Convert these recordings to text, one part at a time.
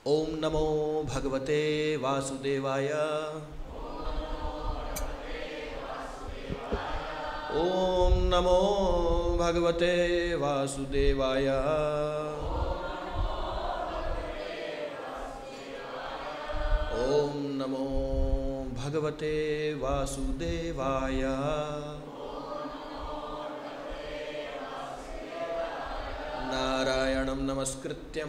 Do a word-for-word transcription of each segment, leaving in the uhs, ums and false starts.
ओम नमो भगवते वासुदेवाय। ओम नमो भगवते वासुदेवाय। ओम नमो भगवते वासुदेवाय। नारायणं नमस्कृत्यं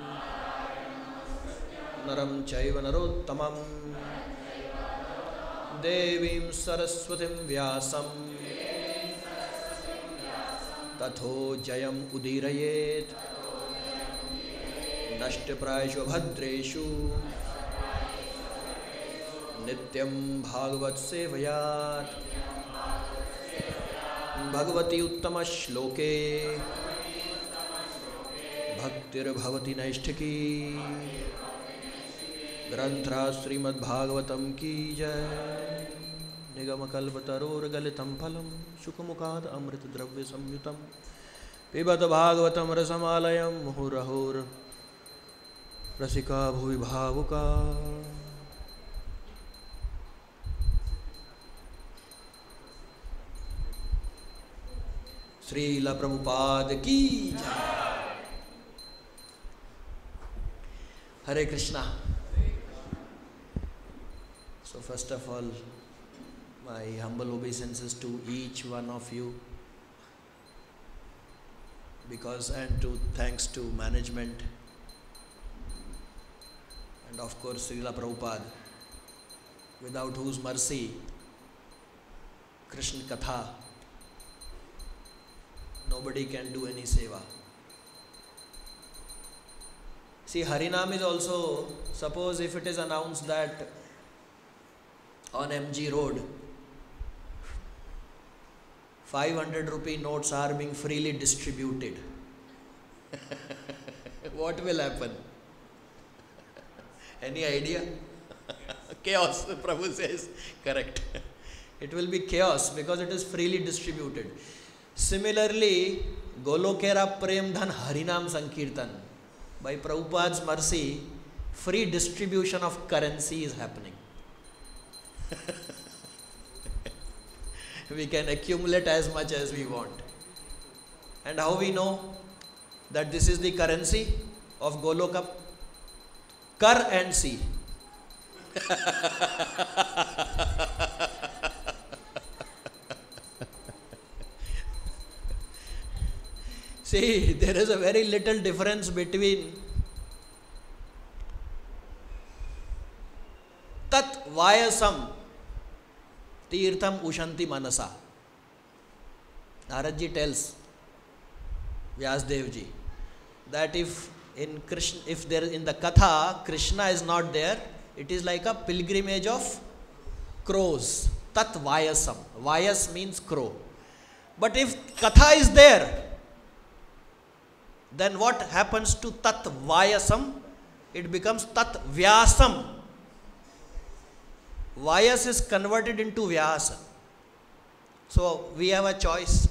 नरं चैव नरोत्तमं देवीं सरस्वतीं व्यासं ततो जयम् उदीरयेत् नष्टप्रायेषु भद्रेषु नित्यं भागवत सेवयात्। भगवती उत्तम श्लोके भक्तिर्भवति नैष्ठिकी। ग्रंथराज श्रीमद् भागवतम की जय। निगमकल्पतरोर्गलितं फलं शुकमुखाद अमृत द्रव्य संयुतं पिबत भागवतं रसमालयं मुहुरहोर रसिका भुवि भावुका। श्रील प्रभुपाद की जय। Hare Krishna. So first of all, my humble obeisances to each one of you, because and to thanks to management and of course Srila Prabhupada, without whose mercy Krishna Katha nobody can do any seva. See, Harinam is also, suppose if it is announced that on M G Road five hundred rupee notes are being freely distributed, what will happen? Any idea? Chaos, Prabhu says. Correct. It will be chaos because it is freely distributed. Similarly, Golokera Prem Dhan Harinam Sankirtan. By Prabhupada's mercy, free distribution of currency is happening. We can accumulate as much as we want. And how we know that this is the currency of Goloka? Kar and see. See, there is a very little difference between tat vayasam tirtham ushanti manasa. Naradji tells Vyasdevji that if in Krishna, if there in the Katha Krishna is not there, it is like a pilgrimage of crows. Tat vayasam. Vayas means crow. But if Katha is there, then what happens to tat vayasam? It becomes tat vyasam. Vyas is converted into vyasa. So we have a choice.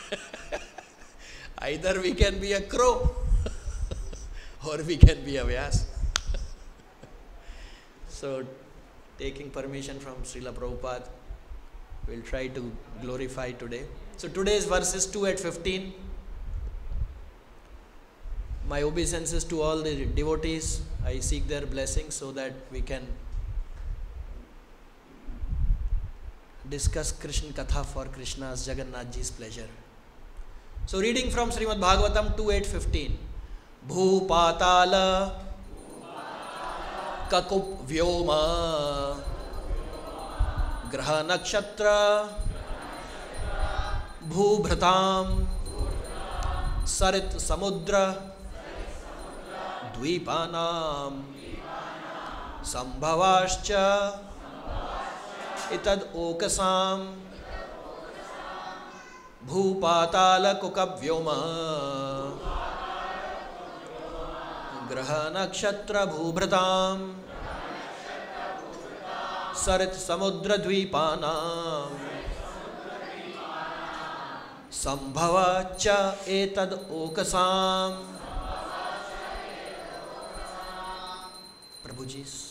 Either we can be a crow or we can be a vyas. So taking permission from Srila Prabhupada, we'll try to glorify today. So today's verse is two eight fifteen. My obeisances to all the devotees. I seek their blessings so that we can discuss Krishna Katha for Krishna's Jagannath Ji's pleasure. So reading from Srimad Bhagavatam two eight fifteen. Bhupatala Kakup Vyoma Graha Nakshatra Bhubhratam Sarit Samudra Dvipanam Sambhavascha Itad Okasam Bhupatala Kukavyoma Graha Nakshatra Bhubhratam Sarit Samudra Dvipanam Sambhavacha Etad Okasam Prabhuji's.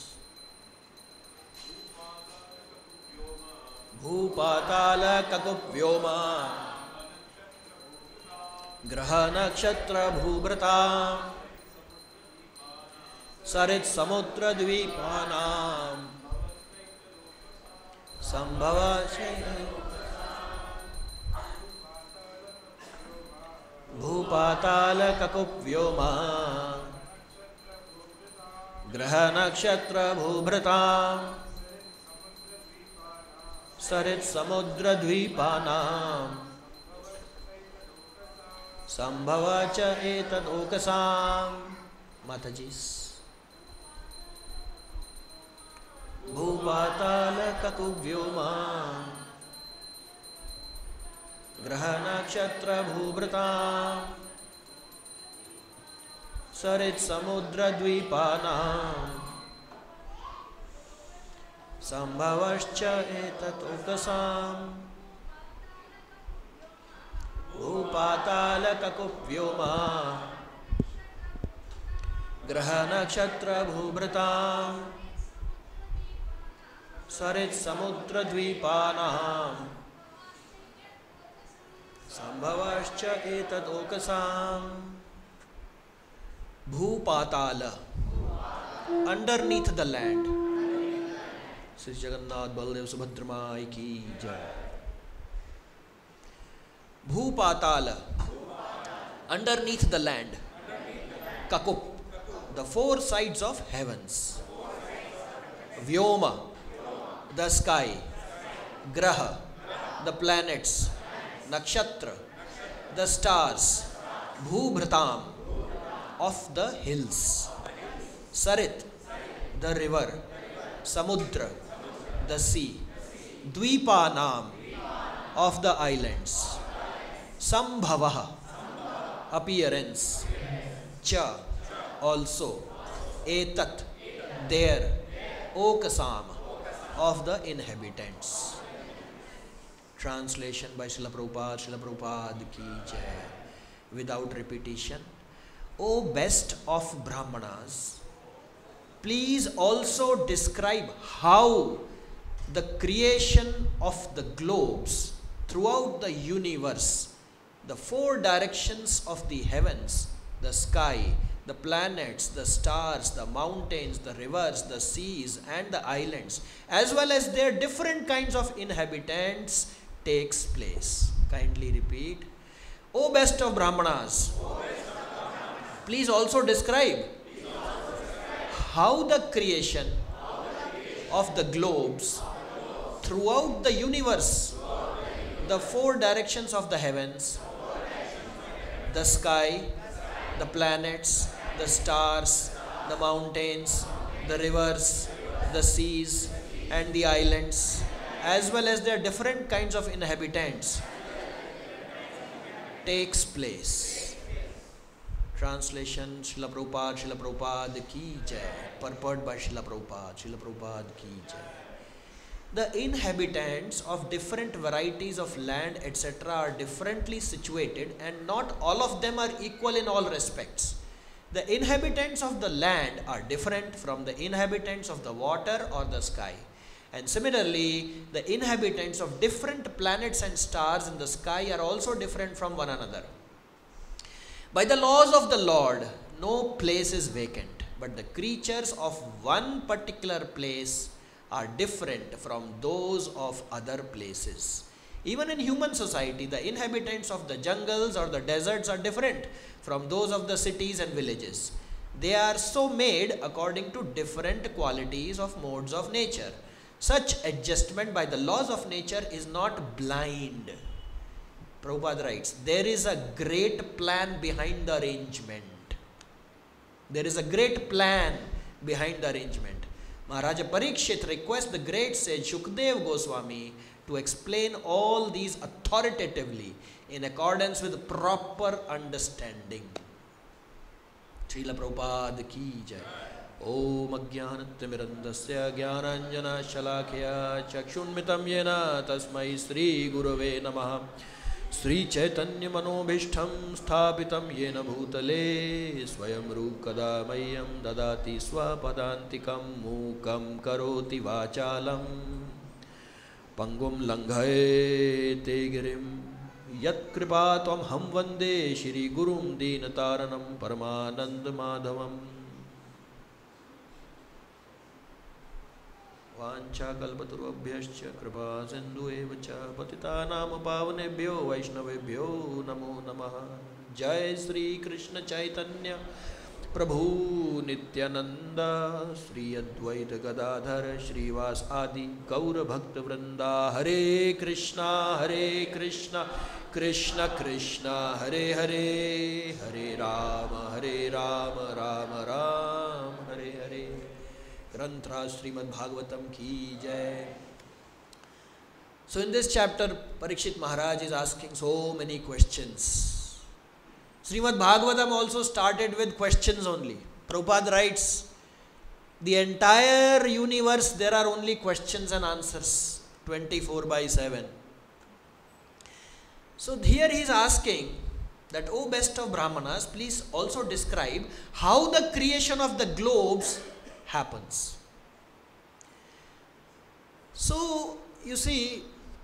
Bhupatala kakup vyoma graha nakshatra bhubrata sarit samudra dvipanam sambhava Bhupatala kakup vyoma graha nakshatra bhubrata Sarit samudra dvipanam sambhavacha etad okasam. Mataji's. Bhupatala kakuvyoma graha nakshatra bhubrata sarit samudra dvipanam Sambhavascha etat okasam Bhupatala kakup vyoma graha nakshatra bhubratam sarit samudra dvipanam Sambhavascha etat okasam. Bhupatala, underneath the land. Sri Jagannath Baldev Subhadra Mai ki jai. Bhupatala, underneath the land. Kakup, the four sides of heavens. Vyoma, the sky. Graha, the planets. Nakshatra, the stars. Bhubhratam, of the hills. Sarit, the river. Samudra, the sea. Dvipanam, of the islands. Sambhavaha, appearance. Cha, also. Etat, there. Okasam, of the inhabitants. Translation by Srila Prabhupada, Srila Prabhupada ki jai. Without repetition. O best of Brahmanas, please also describe how the creation of the globes throughout the universe, the four directions of the heavens, the sky, the planets, the stars, the mountains, the rivers, the seas and the islands, as well as their different kinds of inhabitants takes place. Kindly repeat. O best of Brahmanas, please also describe how the creation of the globes throughout the universe, the four directions of the heavens, the sky, the planets, the stars, the mountains, the rivers, the seas and the islands, as well as their different kinds of inhabitants takes place. Translation, Srila Prabhupada, Srila Prabhupada ki jai. Purport by Srila Prabhupada, Srila Prabhupada ki jai. The inhabitants of different varieties of land, et cetera are differently situated and not all of them are equal in all respects. The inhabitants of the land are different from the inhabitants of the water or the sky. And similarly, the inhabitants of different planets and stars in the sky are also different from one another. By the laws of the Lord, no place is vacant, but the creatures of one particular place are different from those of other places. Even in human society, the inhabitants of the jungles or the deserts are different from those of the cities and villages. They are so made according to different qualities of modes of nature. Such adjustment by the laws of nature is not blind. Prabhupada writes, there is a great plan behind the arrangement. There is a great plan behind the arrangement. Maharaja Parikshit requests the great sage Shukdev Goswami to explain all these authoritatively in accordance with proper understanding. Srila Prabhupada ki jai. Om Ajnanatirmirandasya Jnananjana Shalakya Chakshunmitam Yena Tasmai Sri Gurave Namaha Sri Chaitanya Manobhishtham Sthapitam Yena Bhutale Swayam Rukada Mayam Dadati Swapadantikam Mukam Karoti Vachalam Pangum Langhaye Tegirim Yat Kripatam Ham Vande Shri Gurum Deenataranam Paramanand Madhavam Vancha kalpaturubhyascha kripa sindhu evacha patitanam pavanebhyo vaishnavebhyo namo namaha. Jai Sri Krishna Chaitanya Prabhu Nityananda Sri Advaita Gadadhar Srivas Adi Gaura Bhakta Vrinda. Hare Krishna Hare Krishna Krishna Krishna Hare Hare Hare Rama Hare Rama Rama Rama Hare Hare. Granthra Srimad Bhagavatam ki jai. So in this chapter, Parikshit Maharaj is asking so many questions. Srimad Bhagavatam also started with questions only. Prabhupada writes, the entire universe, there are only questions and answers, twenty-four by seven. So here he is asking that, O best of Brahmanas, please also describe how the creation of the globes happens. So, you see,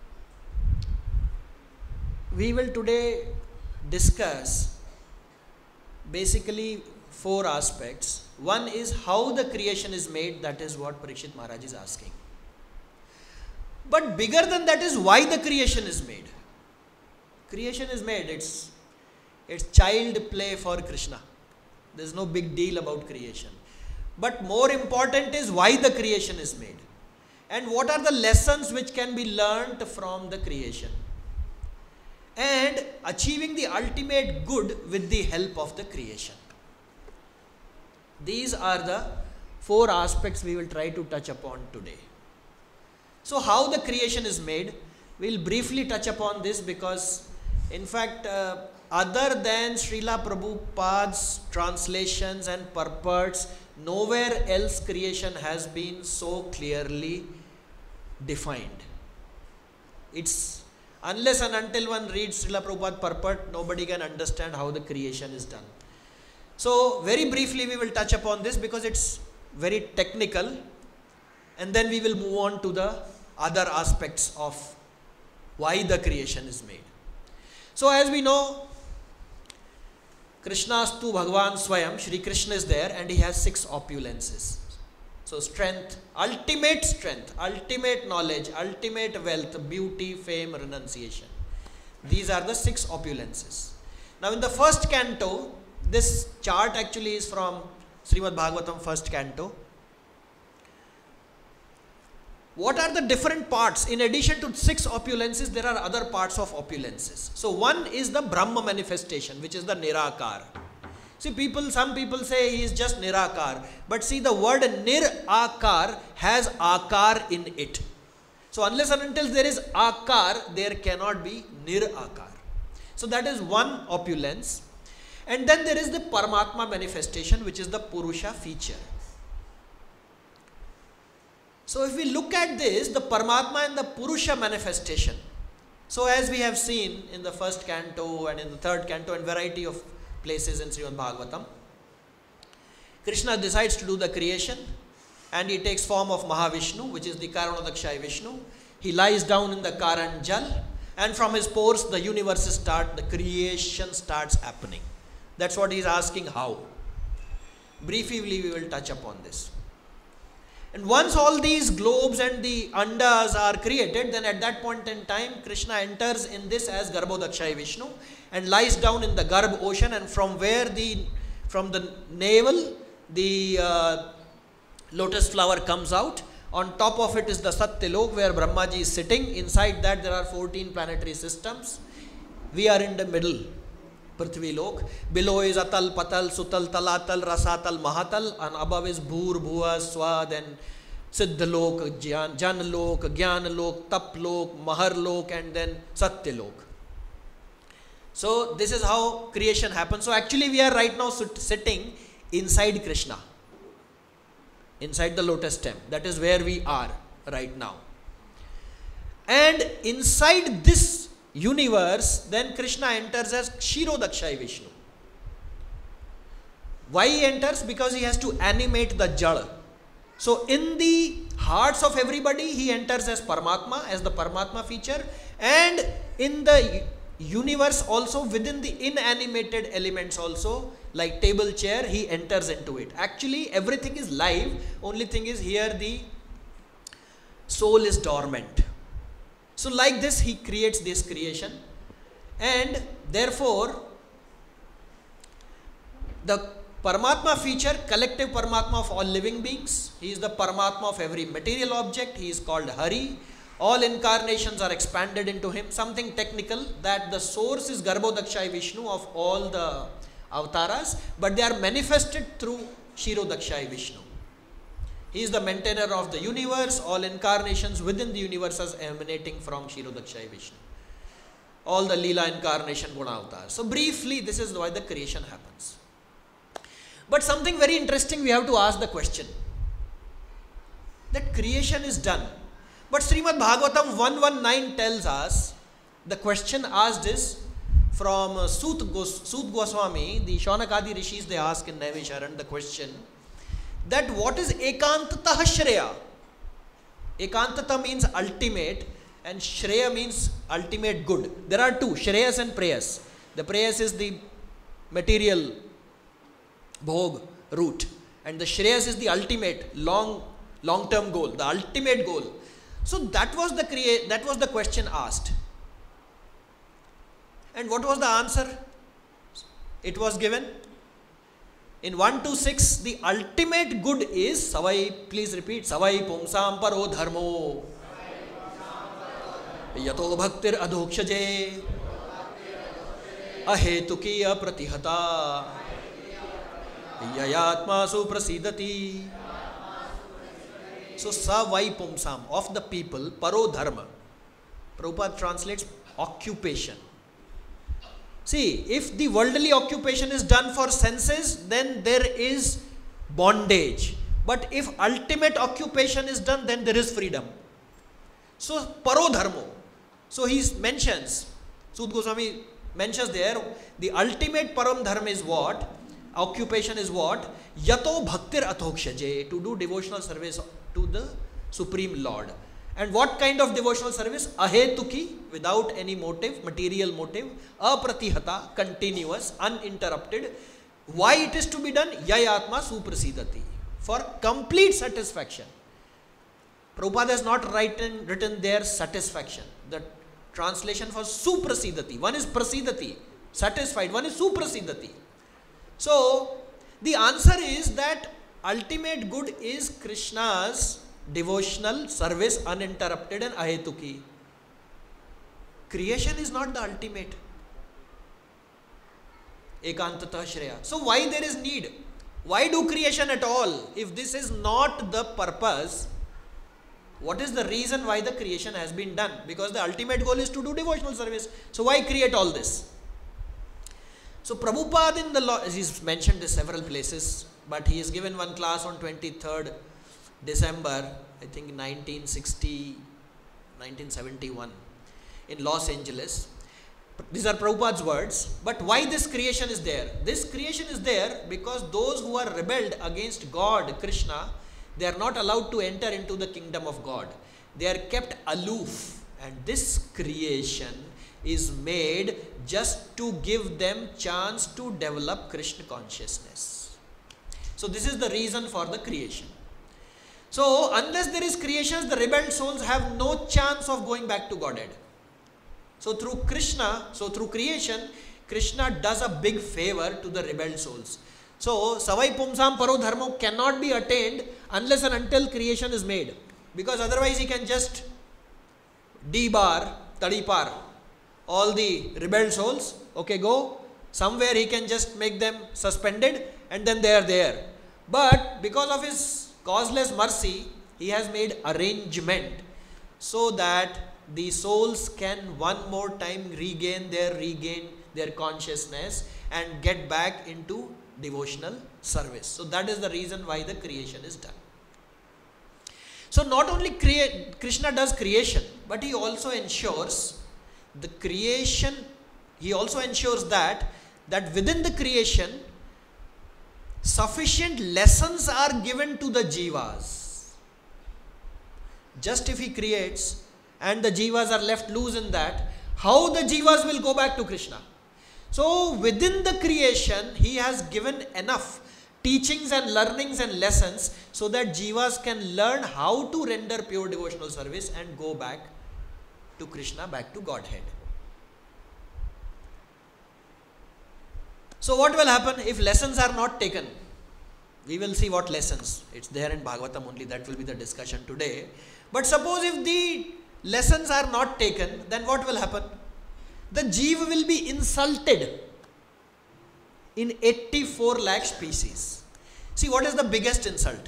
we will today discuss basically four aspects. One is how the creation is made, that is what Parikshit Maharaj is asking. But bigger than that is why the creation is made. Creation is made, it's, it's child play for Krishna. There is no big deal about creation. But more important is why the creation is made. And what are the lessons which can be learnt from the creation. And achieving the ultimate good with the help of the creation. These are the four aspects we will try to touch upon today. So how the creation is made, we will briefly touch upon this because in fact uh, other than Srila Prabhupada's translations and purports, nowhere else creation has been so clearly defined. It's unless and until one reads Srila Prabhupada purport, nobody can understand how the creation is done. So very briefly we will touch upon this because it's very technical, and then we will move on to the other aspects of why the creation is made. So as we know, Krishnastu Bhagavan Swayam, Shri Krishna is there and he has six opulences. So strength, ultimate strength, ultimate knowledge, ultimate wealth, beauty, fame, renunciation. These are the six opulences. Now in the first canto, this chart actually is from Srimad Bhagavatam first canto. What are the different parts? In addition to six opulences, there are other parts of opulences. So one is the Brahma manifestation, which is the Nirakar. See, people, some people say he is just Nirakar. But see, the word Nirakar has Akar in it. So unless and until there is Akar, there cannot be Nirakar. So that is one opulence. And then there is the Paramatma manifestation, which is the Purusha feature. So if we look at this, the Paramatma and the Purusha manifestation. So as we have seen in the first canto and in the third canto and variety of places in Srimad Bhagavatam, Krishna decides to do the creation and he takes form of Mahavishnu, which is the Karanodakshaya Vishnu. He lies down in the Karanjal and from his pores the universe start, the creation starts happening. That's what he is asking how. Briefly we will touch upon this. And once all these globes and the andas are created, then at that point in time, Krishna enters in this as Garbhodakshaya Vishnu and lies down in the Garbh ocean, and from where the, from the navel, the uh, lotus flower comes out. On top of it is the Satyalok where Brahmaji is sitting. Inside that there are fourteen planetary systems. We are in the middle. Prithvi Lok. Below is Atal, Patal, Sutal, Talatal, Rasatal, Mahatal, and above is Bhur, Bhuva, Swa, then Siddhalok, Jan, Janalok, Gyanalok, Taplok, Maharlok, and then Satyalok. So this is how creation happens. So actually we are right now sit sitting inside Krishna, inside the lotus stem. That is where we are right now. And inside this universe, then Krishna enters as Kshirodakshai Vishnu. Why he enters? Because he has to animate the Jal. So in the hearts of everybody, he enters as Paramatma, as the Paramatma feature, and in the universe also, within the inanimated elements also, like table, chair, he enters into it. Actually, everything is live, only thing is here the soul is dormant. So like this, he creates this creation, and therefore, the Paramatma feature, collective Paramatma of all living beings. He is the Paramatma of every material object. He is called Hari. All incarnations are expanded into him. Something technical, that the source is Garbhodakshai Vishnu of all the avatars, but they are manifested through Kshirodakshai Vishnu. He is the maintainer of the universe. All incarnations within the universe are emanating from Kshirodakshai Vishnu. All the Leela incarnation Guna avatars. So briefly, this is why the creation happens. But something very interesting, we have to ask the question, that creation is done. But Srimad Bhagavatam one nineteen tells us, the question asked is from uh, Sut, Gos, Sut Goswami, the Shaunakadi Rishis, they ask in Naimisharan the question, that what is Ekantata Shreya? Ekantata means ultimate, and Shreya means ultimate good. There are two, Shreyas and Preyas. The Preyas is the material Bhog, root, and the Shreyas is the ultimate, long, long-term goal, the ultimate goal. So that was the crea- that was the question asked. And what was the answer? It was given. In one twenty-six, the ultimate good is, Savai, please repeat, Savai Pumsam Paro Dharmo Yato Bhaktir Adhokshaje Ahetukiya Pratihata Yayatma Suprasidati. So, Savai Pumsam, of the people, Paro Dharma. Prabhupada translates occupation. See, if the worldly occupation is done for senses, then there is bondage. But if ultimate occupation is done, then there is freedom. So, Paro Dharmo. So, he mentions, Sut Goswami mentions there, the ultimate Param Dharma is what? Occupation is what? Yato Bhaktir Athokshaje, to do devotional service to the Supreme Lord. And what kind of devotional service? Ahetuki, without any motive, material motive. Apratihata, continuous, uninterrupted. Why it is to be done? Yayatma Suprasidati, for complete satisfaction. Prabhupada has not written, written there satisfaction. The translation for Suprasidati. One is Prasidati, satisfied. One is Suprasidati. So, the answer is that ultimate good is Krishna's devotional service, uninterrupted and ahetuki. Creation is not the ultimate. Ekantata Shreya. So, why there is need? Why do creation at all? If this is not the purpose, what is the reason why the creation has been done? Because the ultimate goal is to do devotional service. So, why create all this? So, Prabhupada in the law, he's mentioned this several places, but he has given one class on twenty-third December, I think nineteen sixty, nineteen seventy-one in Los Angeles. These are Prabhupada's words. But why this creation is there? This creation is there because those who are rebelled against God, Krishna, they are not allowed to enter into the kingdom of God. They are kept aloof. And this creation is made just to give them chance to develop Krishna consciousness. So this is the reason for the creation. So unless there is creation, the rebelled souls have no chance of going back to Godhead. So through Krishna, so through creation, Krishna does a big favor to the rebelled souls. So Savai Pumsam Paro Dharmo cannot be attained unless and until creation is made. Because otherwise he can just debar, tadipar all the rebelled souls. Okay, go. Somewhere he can just make them suspended and then they are there. But because of his causeless mercy, he has made arrangement so that the souls can one more time regain their regain their consciousness and get back into devotional service. So that is the reason why the creation is done. So not only create, Krishna does creation, but he also ensures the creation, he also ensures that, that within the creation, sufficient lessons are given to the jivas. Just if he creates and the jivas are left loose in that, how the jivas will go back to Krishna? So within the creation, he has given enough teachings and learnings and lessons so that jivas can learn how to render pure devotional service and go back to Krishna, back to Godhead. So what will happen if lessons are not taken? We will see what lessons. It's there in Bhagavatam only. That will be the discussion today. But suppose if the lessons are not taken, then what will happen? The jiva will be insulted in eighty-four lakh species. See, what is the biggest insult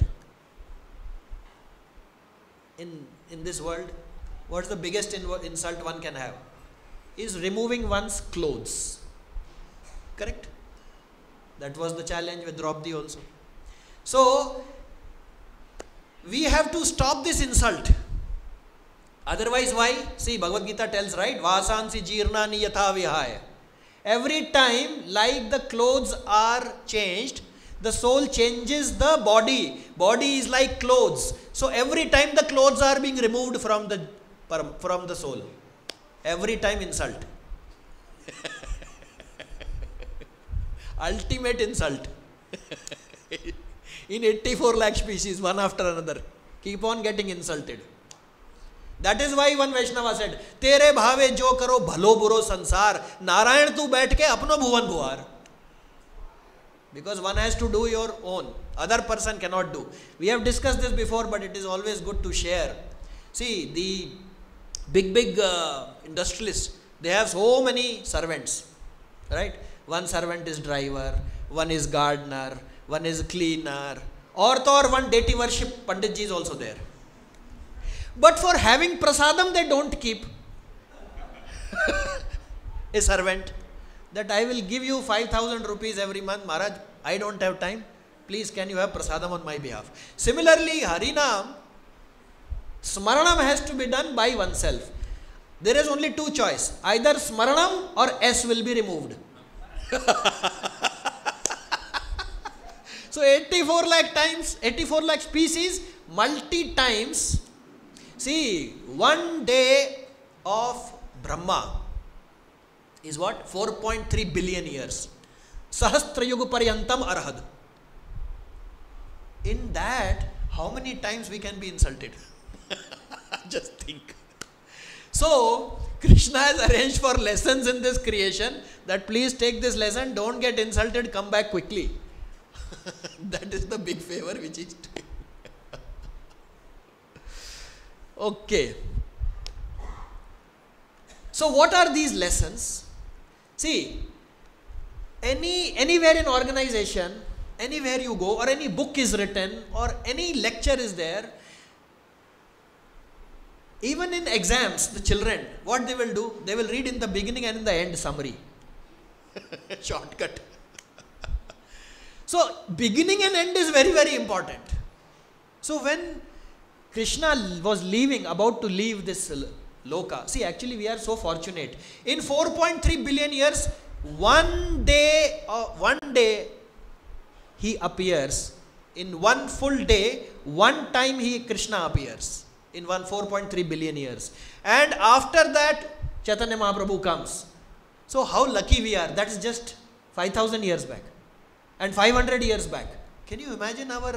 in, in this world? What is the biggest in, insult one can have? Is removing one's clothes. Correct? That was the challenge with Draupadi also. So, we have to stop this insult. Otherwise, why? See, Bhagavad Gita tells, right? Vasansi jirnani yatha vihaya. Every time, like the clothes are changed, the soul changes the body. Body is like clothes. So, every time the clothes are being removed from the, from the soul. Every time insult. Ultimate insult. In eighty-four lakh species, one after another. Keep on getting insulted. That is why one Vaishnava said, Tere bhave jo karo bhalo buro sansar, Narayan tu baith ke apno bhuvan bhuar. Because one has to do your own. Other person cannot do. We have discussed this before, but it is always good to share. See, the big, big uh, industrialists, they have so many servants. Right? One servant is driver, one is gardener, one is cleaner, or or one deity worship Pandit ji is also there. But for having prasadam, they don't keep a servant. That I will give you five thousand rupees every month, Maharaj, I don't have time. Please, can you have prasadam on my behalf? Similarly, Harinam, Smaranam has to be done by oneself. There is only two choice. Either Smaranam or S will be removed. So eighty-four lakh times, eighty-four lakh species, multi times. See, one day of Brahma is what? four point three billion years. Sahastra yuga paryantam arhad. In that, how many times we can be insulted? Just think. So, Krishna has arranged for lessons in this creation that please take this lesson, don't get insulted, come back quickly. That is the big favor which is doing. Okay. So what are these lessons? See, any anywhere in organization, anywhere you go, or any book is written, or any lecture is there, even in exams, the children, what they will do? They will read in the beginning and in the end summary. Shortcut. So, beginning and end is very, very important. So, when Krishna was leaving, about to leave this loka, see, actually we are so fortunate. In four point three billion years, one day, uh, one day he appears. In one full day, one time he, Krishna appears. In one four point three billion years. And after that, Chaitanya Mahaprabhu comes. So, how lucky we are. That is just five thousand years back. And five hundred years back. Can you imagine our,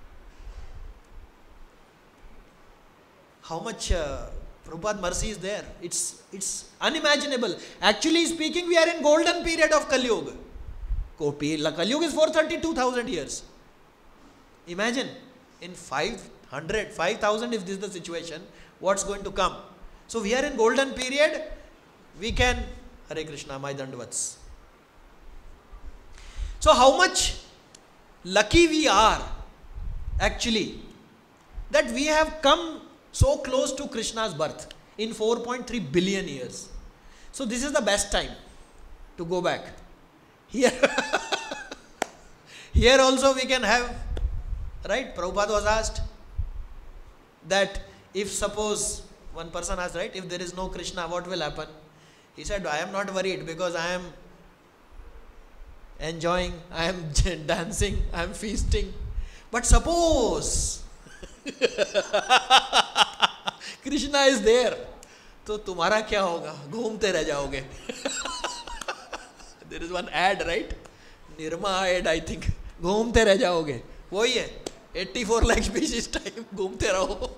how much uh, Prabhupada mercy is there? It's, it's unimaginable. Actually speaking, we are in golden period of Kali Yuga. Kali Yuga is four hundred thirty-two thousand years. Imagine, in five hundred, five thousand, if this is the situation, what's going to come? So we are in golden period, we can, Hare Krishna, my Dandavats. So how much lucky we are, actually, that we have come so close to Krishna's birth in four point three billion years. So this is the best time to go back. Here, here also we can have, right? Prabhupada was asked that if suppose, one person asked, right, if there is no Krishna, what will happen? He said, I am not worried because I am enjoying, I am dancing, I am feasting. But suppose Krishna is there, तो तुम्हारा क्या होगा? घूमते रह जाओगे. There is one ad, right? Nirma ad, I think. घूमते रह जाओगे. वही है. eighty-four lakh species time. घूमते रहो.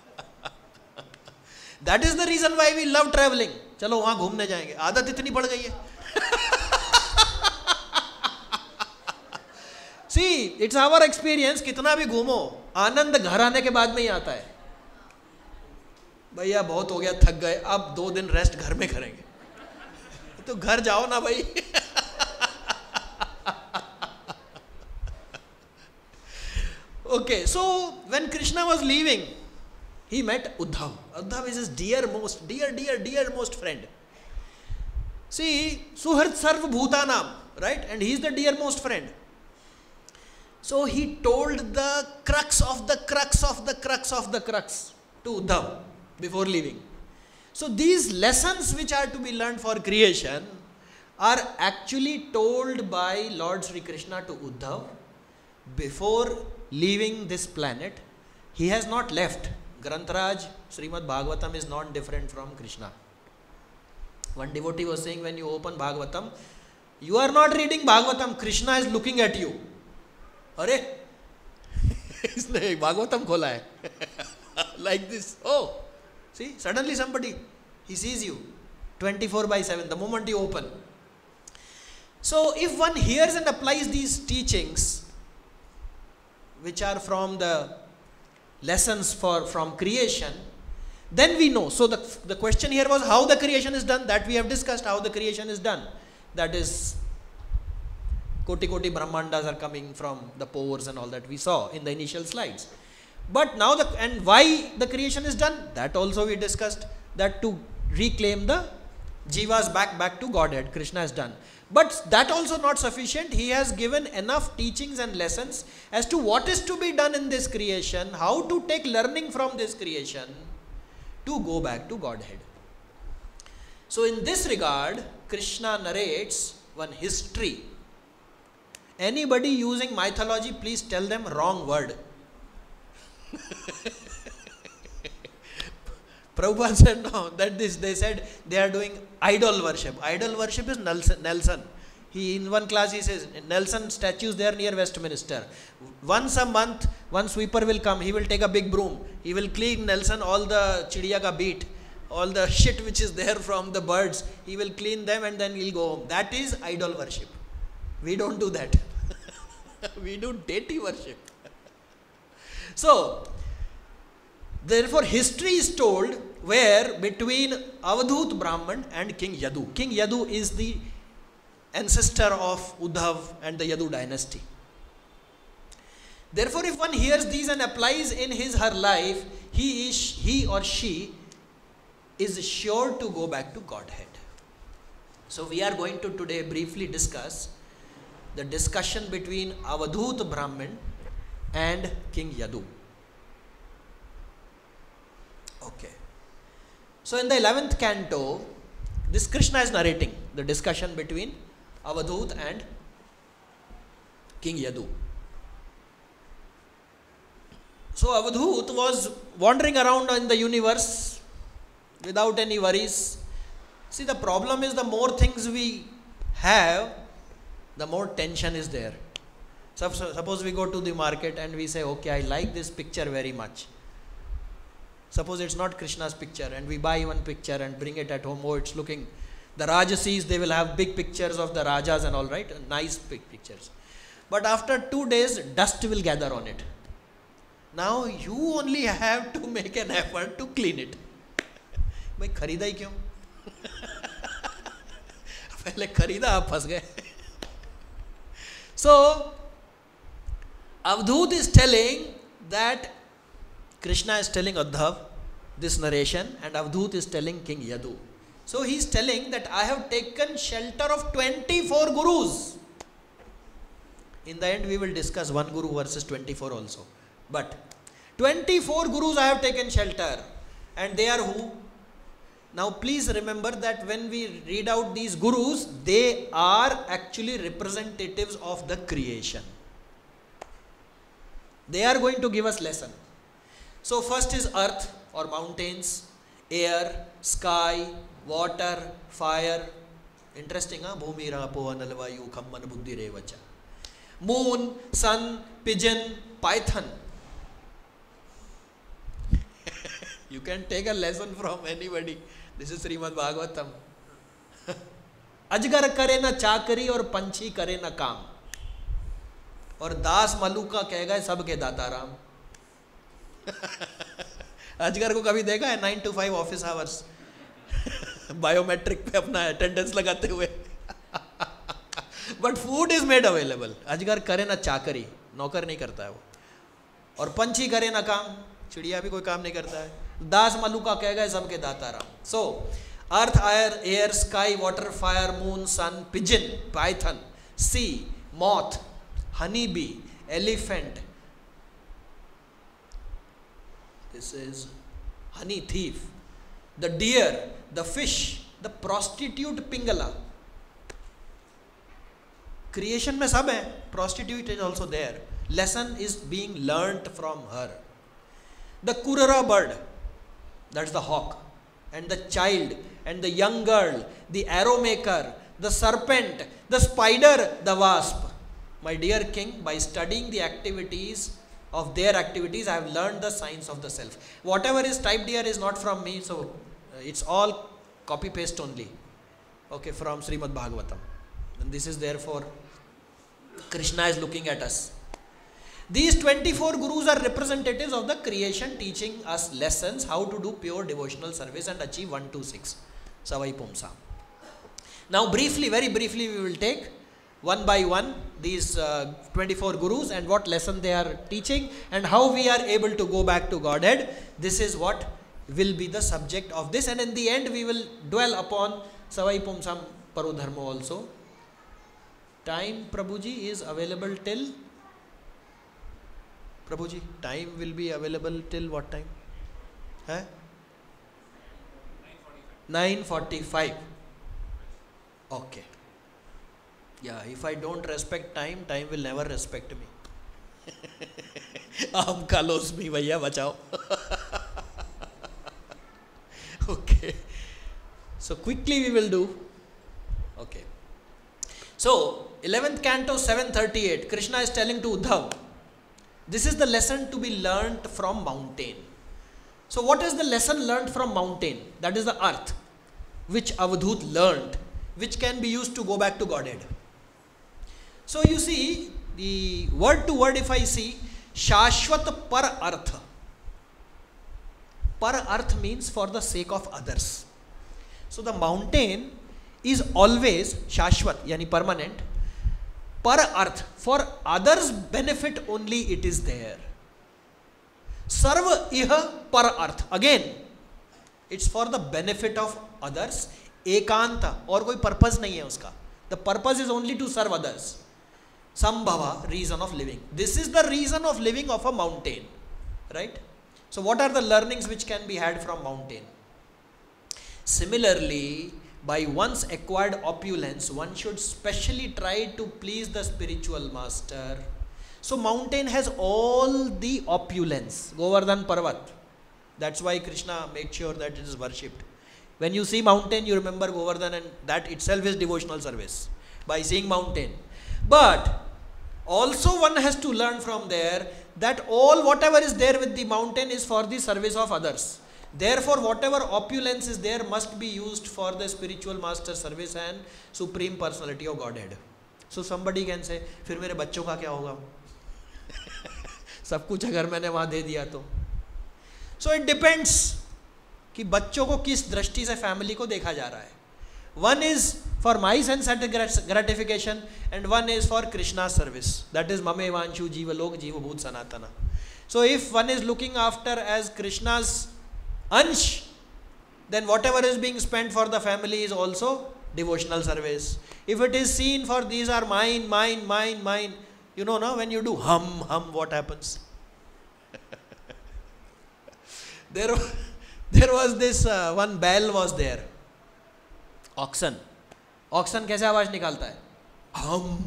That is the reason why we love traveling. चलो वहाँ घूमने जाएंगे. आदत इतनी पड़ गई है. See, it's our experience. कितना भी घूमो, आनंद घर आने के बाद में ही आता है. भैया बहुत हो गया, थक गए, अब दो दिन रेस्ट घर में करेंगे. तो घर जाओ ना भाई. Okay, so when Krishna was leaving, he met Uddhav. Uddhav is his dear most, dear, dear, dear most friend. See, Suhrit Sarva Bhutanam, right? And he is the dear most friend. So he told the crux of the crux of the crux of the crux to Uddhav before leaving. So these lessons which are to be learned for creation are actually told by Lord Sri Krishna to Uddhav before leaving this planet. He has not left. Grantaraj, Srimad Bhagavatam is not different from Krishna. One devotee was saying, when you open Bhagavatam, you are not reading Bhagavatam, Krishna is looking at you. अरे इसने भागवतम खोला है. Like this. Oh, see, suddenly somebody, he sees you twenty-four by seven the moment you open. So if one hears and applies these teachings which are from the lessons for from creation, then we know. So the, the question here was how the creation is done. That we have discussed, how the creation is done. That is, Koti Koti Brahmandas are coming from the pores and all that we saw in the initial slides. But now, the and why the creation is done, that also we discussed, that to reclaim the jivas back, back to Godhead, Krishna has done. But that also not sufficient. He has given enough teachings and lessons as to what is to be done in this creation, how to take learning from this creation to go back to Godhead. So in this regard, Krishna narrates one history. Anybody using mythology, please tell them wrong word. Prabhupada said no, that this, they said they are doing idol worship. Idol worship is Nelson. Nelson. He, in one class he says, Nelson statues there near Westminster. Once a month, one sweeper will come, he will take a big broom. He will clean Nelson all the chidiya ka beat, all the shit which is there from the birds. He will clean them and then he'll go home. That is idol worship. We don't do that. We do deity worship. So, therefore, history is told where between Avadhut Brahman and King Yadu. King Yadu is the ancestor of Uddhav and the Yadu dynasty. Therefore, if one hears these and applies in his her life, he is he or she is sure to go back to Godhead. So, we are going to today briefly discuss the discussion between Avadhut Brahman and King Yadu. Okay. So in the eleventh canto, this Krishna is narrating the discussion between Avadhut and King Yadu. So Avadhut was wandering around in the universe without any worries. See, the problem is the more things we have, the more tension is there. So, suppose we go to the market and we say, okay, I like this picture very much. Suppose it's not Krishna's picture and we buy one picture and bring it at home. Oh, it's looking. The Rajasis, they will have big pictures of the Rajas and all, right? Nice big pictures. But after two days, dust will gather on it. Now you only have to make an effort to clean it. भाई खरीदा ही क्यों? पहले खरीदा आप फंस गए. So Avadhut is telling that Krishna is telling Uddhav this narration and Avadhut is telling King Yadu. So he is telling that I have taken shelter of twenty-four gurus. In the end we will discuss one guru versus twenty-four also. But twenty-four gurus I have taken shelter, and they are who? Now please remember that when we read out these gurus, they are actually representatives of the creation. They are going to give us lesson. So first is earth or mountains, air, sky, water, fire. Interesting, huh? Bhumi, Rapo, Analvayu, Khamman, Buddhi, Revacha. Moon, sun, pigeon, python. You can take a lesson from anybody. This is Srimad Bhagavatam. अजगर करे ना चाकरी और पंछी करे ना काम, और दास मलुका कह गए सबके दाता राम. अजगर को कभी देखा है nine to five office hours biometric पे अपना अटेंडेंस लगाते हुए? But food is made available. अजगर करे ना चाकरी, नौकर नहीं करता है वो, और पंछी करे ना काम, चिड़िया भी कोई काम नहीं करता है. दास मलुका कह गए सबके दाता Ram. So earth, air, air, sky, water, fire, moon, sun, pigeon, python, sea, moth, honey bee, elephant. This is honey thief, the deer, the fish, the prostitute Pingala. Creation में सब है, prostitute is also there. Lesson is being learnt from her. The kurara bird, that's the hawk, and the child, and the young girl, the arrow maker, the serpent, the spider, the wasp. My dear king, by studying the activities of their activities, I have learned the science of the self. Whatever is typed here is not from me, so uh, it's all copy paste only. Okay, from Srimad Bhagavatam. And this is therefore Krishna is looking at us. These twenty-four gurus are representatives of the creation, teaching us lessons how to do pure devotional service and achieve one to six. Savai Pumsa. Now briefly, very briefly, we will take one by one these uh, twenty-four gurus and what lesson they are teaching and how we are able to go back to Godhead. This is what will be the subject of this, and in the end we will dwell upon Savai Pumsam Parodharma also. Time, Prabhuji, is available till, Prabhuji, time will be available till what time? Huh? nine forty-five. Okay. Yeah, if I don't respect time, time will never respect me. Aam kalos me, bhaiya, bachao. Okay. So quickly we will do. Okay. So, eleventh canto, seven thirty-eight, Krishna is telling to Uddhav, this is the lesson to be learnt from mountain. So, what is the lesson learnt from mountain? That is the earth, which Avadhut learnt, which can be used to go back to Godhead. So, you see, the word to word, if I see, Shashwat par artha. Par arth means for the sake of others. So, the mountain is always Shashwat, yani permanent. Par arth, for others' benefit only it is there. Sarva iha par arth. Again, it's for the benefit of others. Ekanta, or koi purpose nahi hai uska. The purpose is only to serve others. Sambhava, reason of living. This is the reason of living of a mountain. Right? So, what are the learnings which can be had from mountain? Similarly, by one's acquired opulence, one should specially try to please the spiritual master. So, mountain has all the opulence. Govardhan Parvat. That's why Krishna made sure that it is worshipped. When you see mountain, you remember Govardhan, and that itself is devotional service. By seeing mountain. But also one has to learn from there that all whatever is there with the mountain is for the service of others. Therefore, whatever opulence is there must be used for the spiritual master service and supreme personality of Godhead. So somebody can say, फिर मेरे बच्चों का क्या होगा? सब कुछ अगर मैंने वहाँ दे दिया तो. So it depends कि बच्चों को किस दृष्टि से family को देखा जा रहा है. One is for my sense gratification and one is for Krishna's service. That is Mame Vanshu Jiva Lok Jiva Bhut Sanatana. So if one is looking after as Krishna's Ansh, then whatever is being spent for the family is also devotional service. If it is seen for these are mine, mine, mine, mine, you know, no, when you do hum, hum, what happens? there, There was this uh, one bell was there. Oxen. Oxen कैसे आवाज निकालता है? Hum.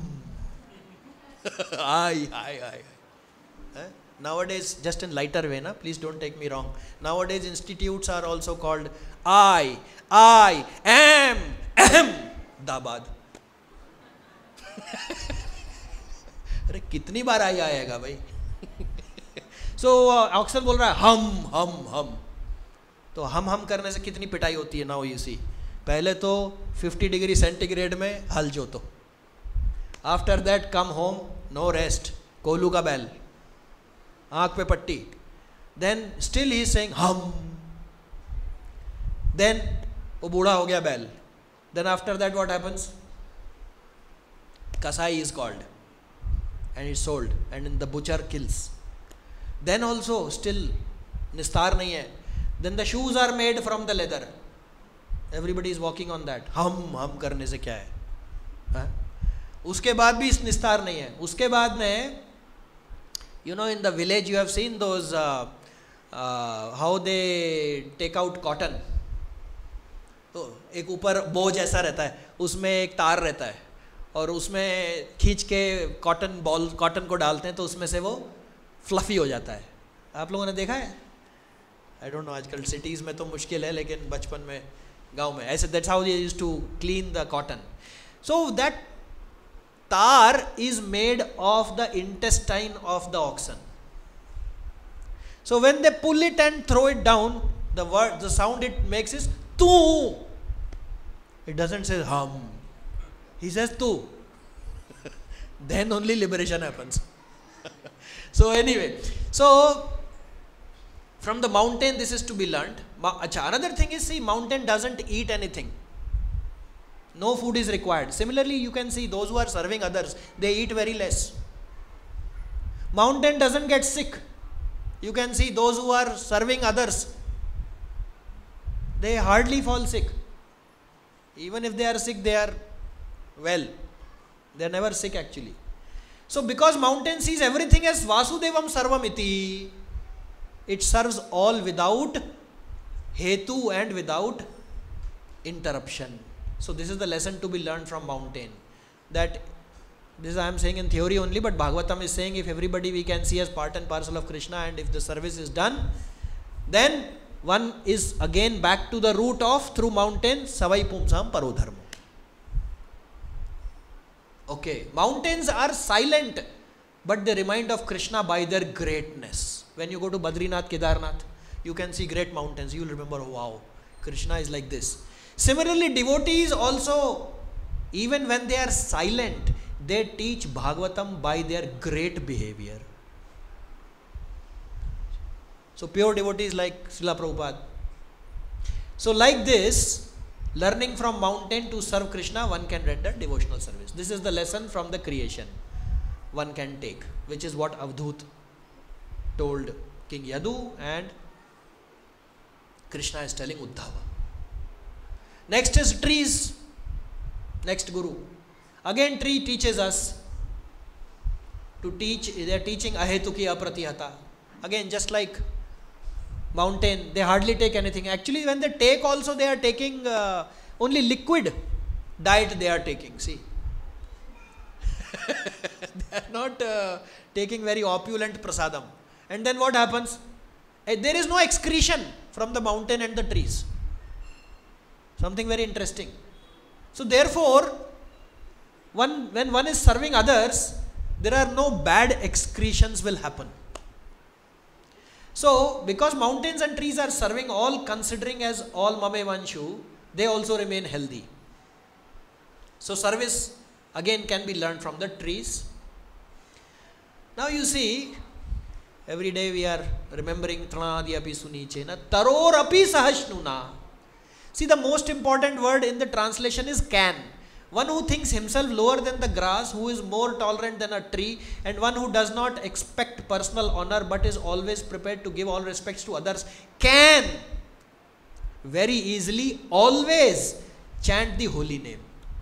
Aye, aye, aye. Eh? Nowadays, just in lighter way, na? Please don't take me wrong. Nowadays, institutes are also called I, I am, am, Dabad. अरे कितनी बार आई आएगा भाई? So oxen बोल रहा है हम हम हम, तो हम हम करने से कितनी पिटाई होती है. नाउ यू सी, पहले तो फिफ्टी डिग्री सेंटीग्रेड में हल जोतो, after that come home, no rest, कोलू का बैल, आंख पे पट्टी, देन स्टिल ही सेइंग हम, देन वो बूढ़ा हो गया बैल, then after that what happens, कसाई is called and it's sold and the butcher kills. Then also still निस्तार नहीं है. Then the shoes are made from the leather. Everybody is walking on that. हम हम करने से क्या है, हा? उसके बाद भी निस्तार नहीं है. उसके बाद में you know in the village you have seen those uh, uh, how they take out cotton. तो एक ऊपर बो जैसा रहता है, उसमें एक तार रहता है और उसमें खींच के कॉटन बॉल कॉटन को डालते हैं तो उसमें से वो फ्लफी हो जाता है. आप लोगों ने देखा है? आई डोंट नो, आजकल सिटीज़ में तो मुश्किल है, लेकिन बचपन में गांव में ऐसे, that's how they used to clean the cotton. So that तार is made of the intestine of the oxen. So when they pull it and throw it down, the word the sound it makes is तू. It doesn't say हम, he says tu. Then only liberation happens. So anyway, so from the mountain this is to be learned. Achha, another thing is, see, mountain doesn't eat anything, no food is required. Similarly you can see those who are serving others, they eat very less. Mountain doesn't get sick. You can see those who are serving others, they hardly fall sick. Even if they are sick, they are well, they are never sick actually. So because mountain sees everything as Vasudevam Sarvamiti, it serves all without hetu and without interruption. So this is the lesson to be learned from mountain, that this I am saying in theory only, but Bhagavatam is saying if everybody we can see as part and parcel of Krishna, and if the service is done, then one is again back to the root of through mountain Savai Pumsam Parodharma. Okay, mountains are silent, but they remind of Krishna by their greatness. When you go to Badrinath, Kedarnath, you can see great mountains. You will remember, wow, Krishna is like this. Similarly, devotees also, even when they are silent, they teach Bhagavatam by their great behavior. So pure devotees like Srila Prabhupada. So like this, learning from mountain to serve Krishna, one can render devotional service. This is the lesson from the creation one can take, which is what Avadhut told King Yadu, and Krishna is telling Uddhava. Next is trees. Next Guru. Again tree teaches us to teach, they are teaching ahetuki apratihata. Again, just like mountain, they hardly take anything. Actually, when they take also, they are taking uh, only liquid diet they are taking. See, they are not uh, taking very opulent prasadam. And then what happens? Uh, there is no excretion from the mountain and the trees. Something very interesting. So therefore, one, when one is serving others, there are no bad excretions will happen. So, because mountains and trees are serving all, considering as all mame vanshu, they also remain healthy. So, service again can be learned from the trees. Now you see, every day we are remembering Tranadi api sunichena, taror api sahashnuna. See, the most important word in the translation is can. One who thinks himself lower than the grass, who is more tolerant than a tree, and one who does not expect personal honor but is always prepared to give all respects to others, can very easily always chant the holy name.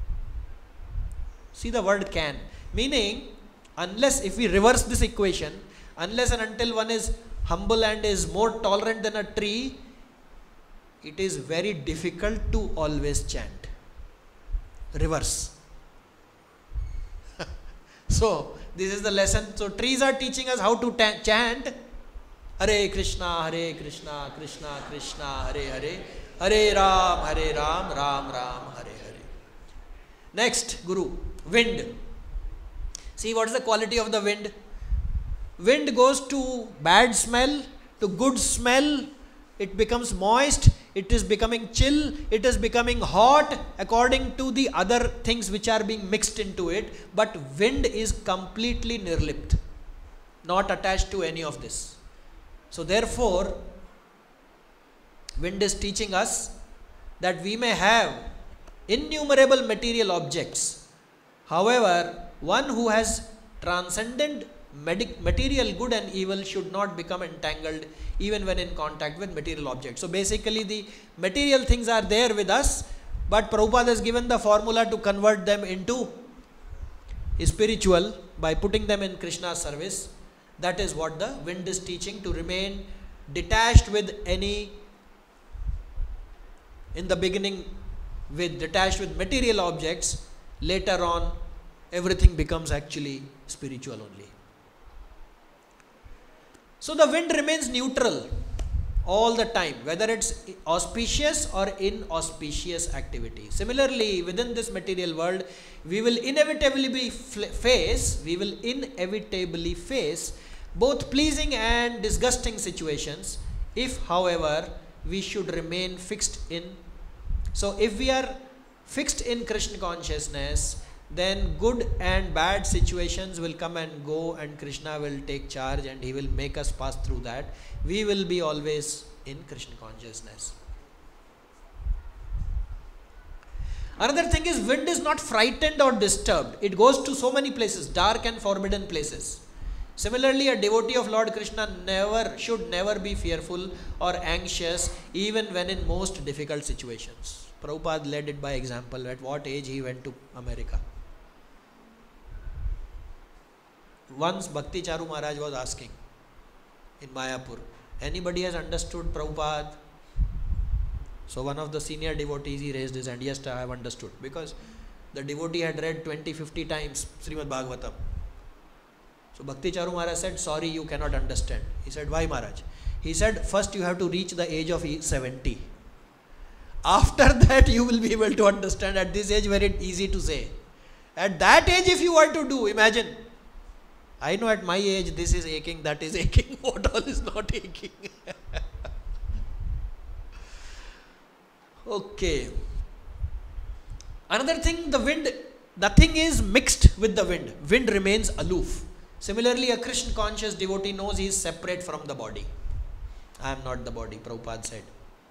See the word can, meaning unless, if we reverse this equation, unless and until one is humble and is more tolerant than a tree, it is very difficult to always chant. Reverse. So, this is the lesson. So, trees are teaching us how to ta- chant Hare Krishna, Hare Krishna, Krishna Krishna, Hare Hare, Hare Ram, Hare Ram, Ram Ram, Hare Hare. Next, Guru, wind. See, what is the quality of the wind? Wind goes to bad smell, to good smell, it becomes moist, it is becoming chill, it is becoming hot according to the other things which are being mixed into it, but wind is completely nirlipt, not attached to any of this. So therefore, wind is teaching us that we may have innumerable material objects. However, one who has transcended material good and evil should not become entangled even when in contact with material objects. So basically the material things are there with us, but Prabhupada has given the formula to convert them into spiritual by putting them in Krishna's service. That is what the wind is teaching, to remain detached with any, in the beginning with detached with material objects, later on everything becomes actually spiritual only. So the wind remains neutral all the time, whether it's auspicious or inauspicious activity. Similarly, within this material world, we will inevitably be face, we will inevitably face both pleasing and disgusting situations, if however we should remain fixed in. So if we are fixed in Krishna consciousness, then good and bad situations will come and go, and Krishna will take charge and he will make us pass through that. We will be always in Krishna consciousness. Another thing is, wind is not frightened or disturbed. It goes to so many places, dark and forbidden places. Similarly, a devotee of Lord Krishna never should never be fearful or anxious even when in most difficult situations. Prabhupada led it by example. At what age he went to America? Once Bhakti Charu Maharaj was asking in Mayapur, anybody has understood Prabhupada? So one of the senior devotees, he raised his hand, yes, I have understood, because the devotee had read twenty, fifty times Srimad Bhagavatam. So Bhakti Charu Maharaj said, sorry, you cannot understand. He said, why Maharaj? He said, first you have to reach the age of seventy. After that you will be able to understand. At this age, very easy to say. At that age, if you were to do, imagine, I know at my age this is aching, that is aching, what all is not aching. Okay. Another thing, the wind, nothing is mixed with the wind. Wind remains aloof. Similarly, a Krishna conscious devotee knows he is separate from the body. I am not the body, Prabhupada said.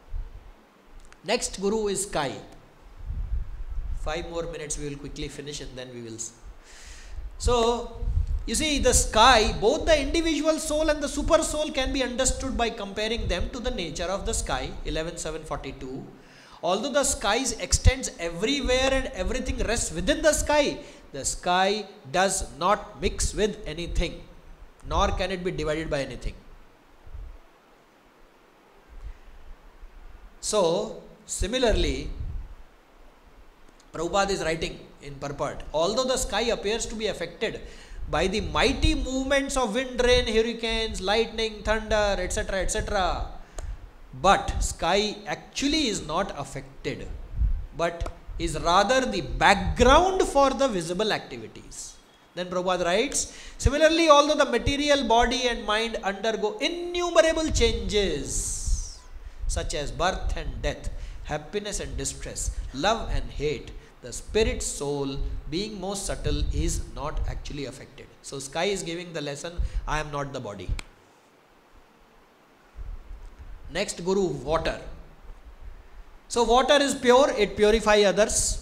Next Guru is sky. Five more minutes we will quickly finish and then we will. So, you see, the sky, both the individual soul and the super soul can be understood by comparing them to the nature of the sky, eleven seven forty-two. Although the sky extends everywhere and everything rests within the sky, the sky does not mix with anything, nor can it be divided by anything. So, similarly, Prabhupada is writing in purport, although the sky appears to be affected by the mighty movements of wind, rain, hurricanes, lightning, thunder, et cetera, et cetera, but sky actually is not affected, but is rather the background for the visible activities. Then Prabhupada writes, similarly, although the material body and mind undergo innumerable changes, such as birth and death, happiness and distress, love and hate, the spirit soul, being most subtle, is not actually affected. So sky is giving the lesson, I am not the body. Next Guru, water. So water is pure, it purifies others.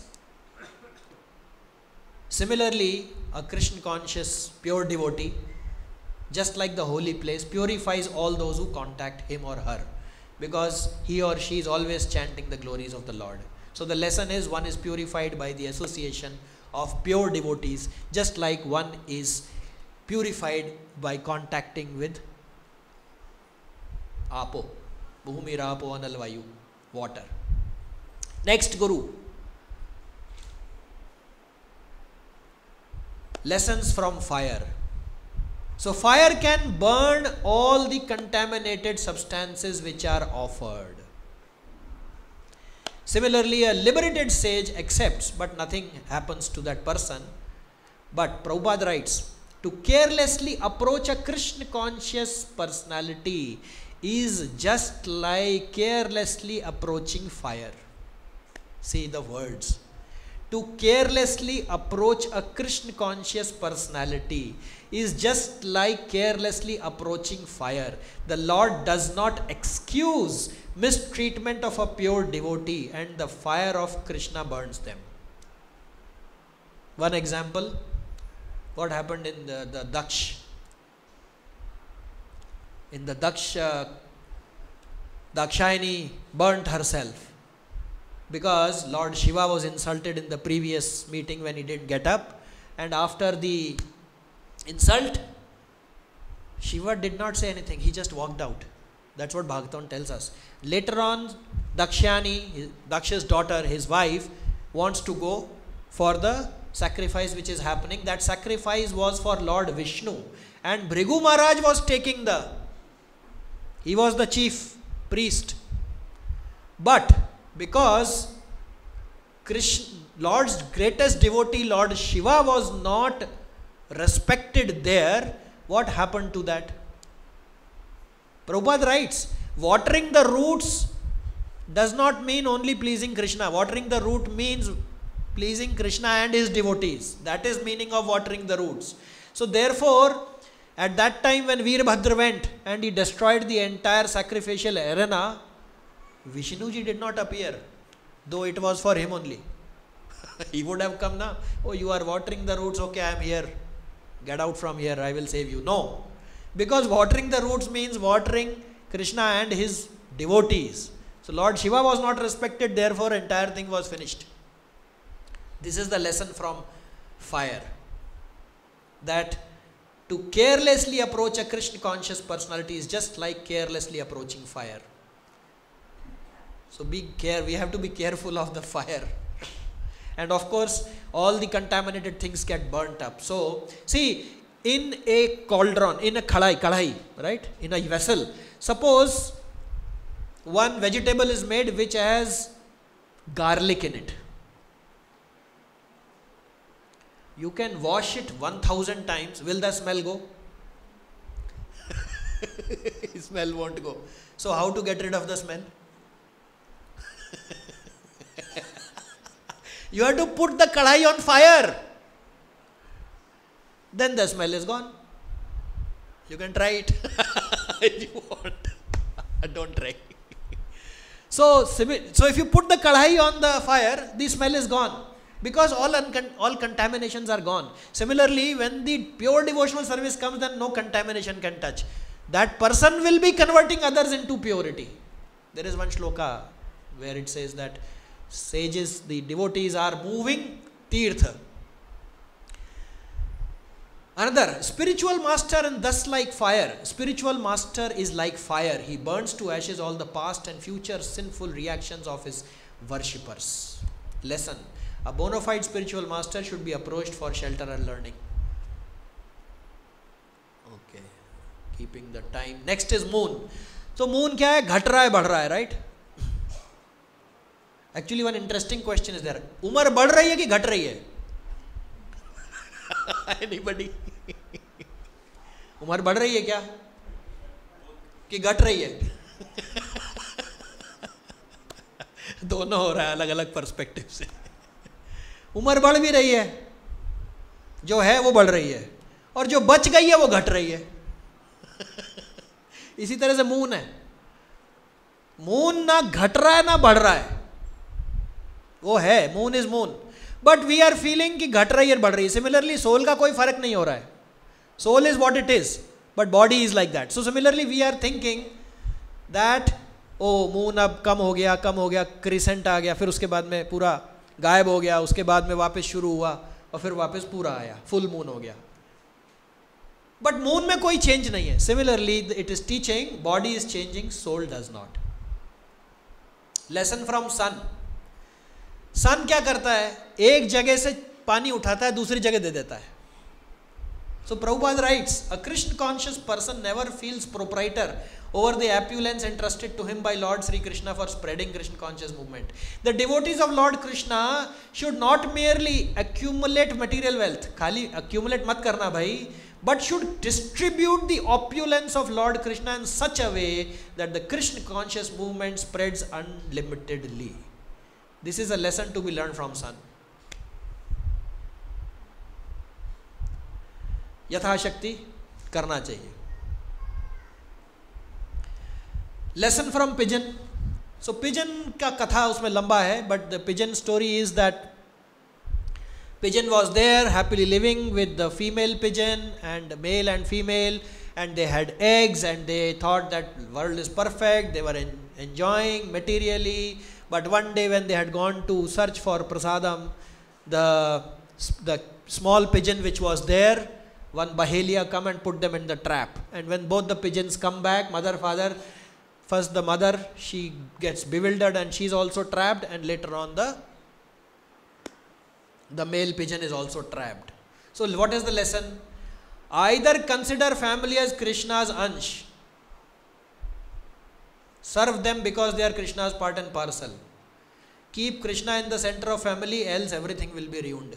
Similarly, a Krishna conscious pure devotee, just like the holy place, purifies all those who contact him or her, because he or she is always chanting the glories of the Lord. So the lesson is, one is purified by the association of pure devotees, just like one is purified by contacting with Apo, Bhumi, Rapo, Anal, Vayu, water. Next Guru. Lessons from fire. So fire can burn all the contaminated substances which are offered. Similarly, a liberated sage accepts, but nothing happens to that person. But Prabhupada writes, to carelessly approach a Krishna conscious personality is just like carelessly approaching fire. See the words. To carelessly approach a Krishna conscious personality is just like carelessly approaching fire. The Lord does not excuse mistreatment of a pure devotee, and the fire of Krishna burns them. One example, what happened in the, the Daksh. In the Daksh, uh, Dakshayani burnt herself because Lord Shiva was insulted in the previous meeting when he didn't get up, and after the insult, Shiva did not say anything, he just walked out. That's what Bhagavatam tells us. Later on, Dakshayani, Daksha's daughter, his wife, wants to go for the sacrifice which is happening. That sacrifice was for Lord Vishnu, and Bhrigu Maharaj was taking the, he was the chief priest. But because Krishna, Lord's greatest devotee, Lord Shiva, was not respected there, what happened to that? Prabhupada writes, watering the roots does not mean only pleasing Krishna. Watering the root means pleasing Krishna and his devotees. That is meaning of watering the roots. So therefore, at that time when Veerbhadra went and he destroyed the entire sacrificial arena, Vishnuji did not appear, though it was for him only. He would have come now. Oh, you are watering the roots. Okay, I am here. Get out from here. I will save you. No. Because watering the roots means watering Krishna and his devotees. So Lord Shiva was not respected. Therefore, entire thing was finished. This is the lesson from fire. That to carelessly approach a Krishna conscious personality is just like carelessly approaching fire. So be care. We have to be careful of the fire. And of course, all the contaminated things get burnt up. So, see, in a cauldron, in a kadai, kadai, right? In a vessel, suppose one vegetable is made which has garlic in it. You can wash it one thousand times. Will the smell go? Smell won't go. So, how to get rid of the smell? You have to put the kadai on fire. Then the smell is gone. You can try it if you want. Don't try. So, so if you put the kadai on the fire, the smell is gone. Because all, all contaminations are gone. Similarly, when the pure devotional service comes, then no contamination can touch. That person will be converting others into purity. There is one shloka where it says that sages, the devotees are moving tirtha. Another, spiritual master and thus like fire. Spiritual master is like fire. He burns to ashes all the past and future sinful reactions of his worshippers. Lesson. A bona fide spiritual master should be approached for shelter and learning. Okay. Keeping the time. Next is moon. So moon kya hai? Ghat raha hai, badh raha hai, right? Actually, one interesting question is there. Umar बढ़ रही है कि घट रही है? Anybody? उम्र बढ़ रही है क्या? कि घट रही है? दोनों हो रहा है अलग अलग पर्सपेक्टिव से. उम्र बढ़ भी रही है, जो है वो बढ़ रही है, और जो बच गई है वो घट रही है. इसी तरह से मून है. मून ना घट रहा है ना बढ़ रहा है. वो है, moon is moon, but we are feeling कि घट रही है बढ़ रही है. सिमिलरली सोल का कोई फर्क नहीं हो रहा है. Soul is what it is, but body is like that. So similarly we are thinking that oh moon अब कम हो गया, कम हो गया, क्रिसेंट आ गया, फिर उसके बाद में पूरा गायब हो गया, उसके बाद में वापस शुरू हुआ और फिर वापस पूरा आया, फुल मून हो गया. बट मून में कोई चेंज नहीं है. Similarly it is teaching body is changing, soul does not. Lesson from sun. Sun क्या करता है? एक जगह से पानी उठाता है, दूसरी जगह दे देता है. So Prabhupada writes, a Krishna conscious person never feels proprietor over the opulence entrusted to him by Lord Sri Krishna for spreading Krishna conscious movement. The devotees of Lord Krishna should not merely accumulate material wealth, खाली accumulate मत करना भाई, but should distribute the opulence of Lord Krishna in such a way that the Krishna conscious movement spreads unlimitedly. This is a lesson to be learned from sun. यथाशक्ति करना चाहिए. Lesson from pigeon. So pigeon का कथा उसमें लंबा है, but the pigeon story is that pigeon was there happily living with the female pigeon and male and female, and they had eggs and they thought that world is perfect, they were en enjoying materially. But one day when they had gone to search for prasadam, the the small pigeon which was there, one bahelia come and put them in the trap. And when both the pigeons come back, mother father, first the mother, she gets bewildered and she is also trapped, and later on the the male pigeon is also trapped. So what is the lesson? Either consider family as Krishna's ansh, serve them because they are Krishna's part and parcel, keep Krishna in the center of family, else everything will be ruined.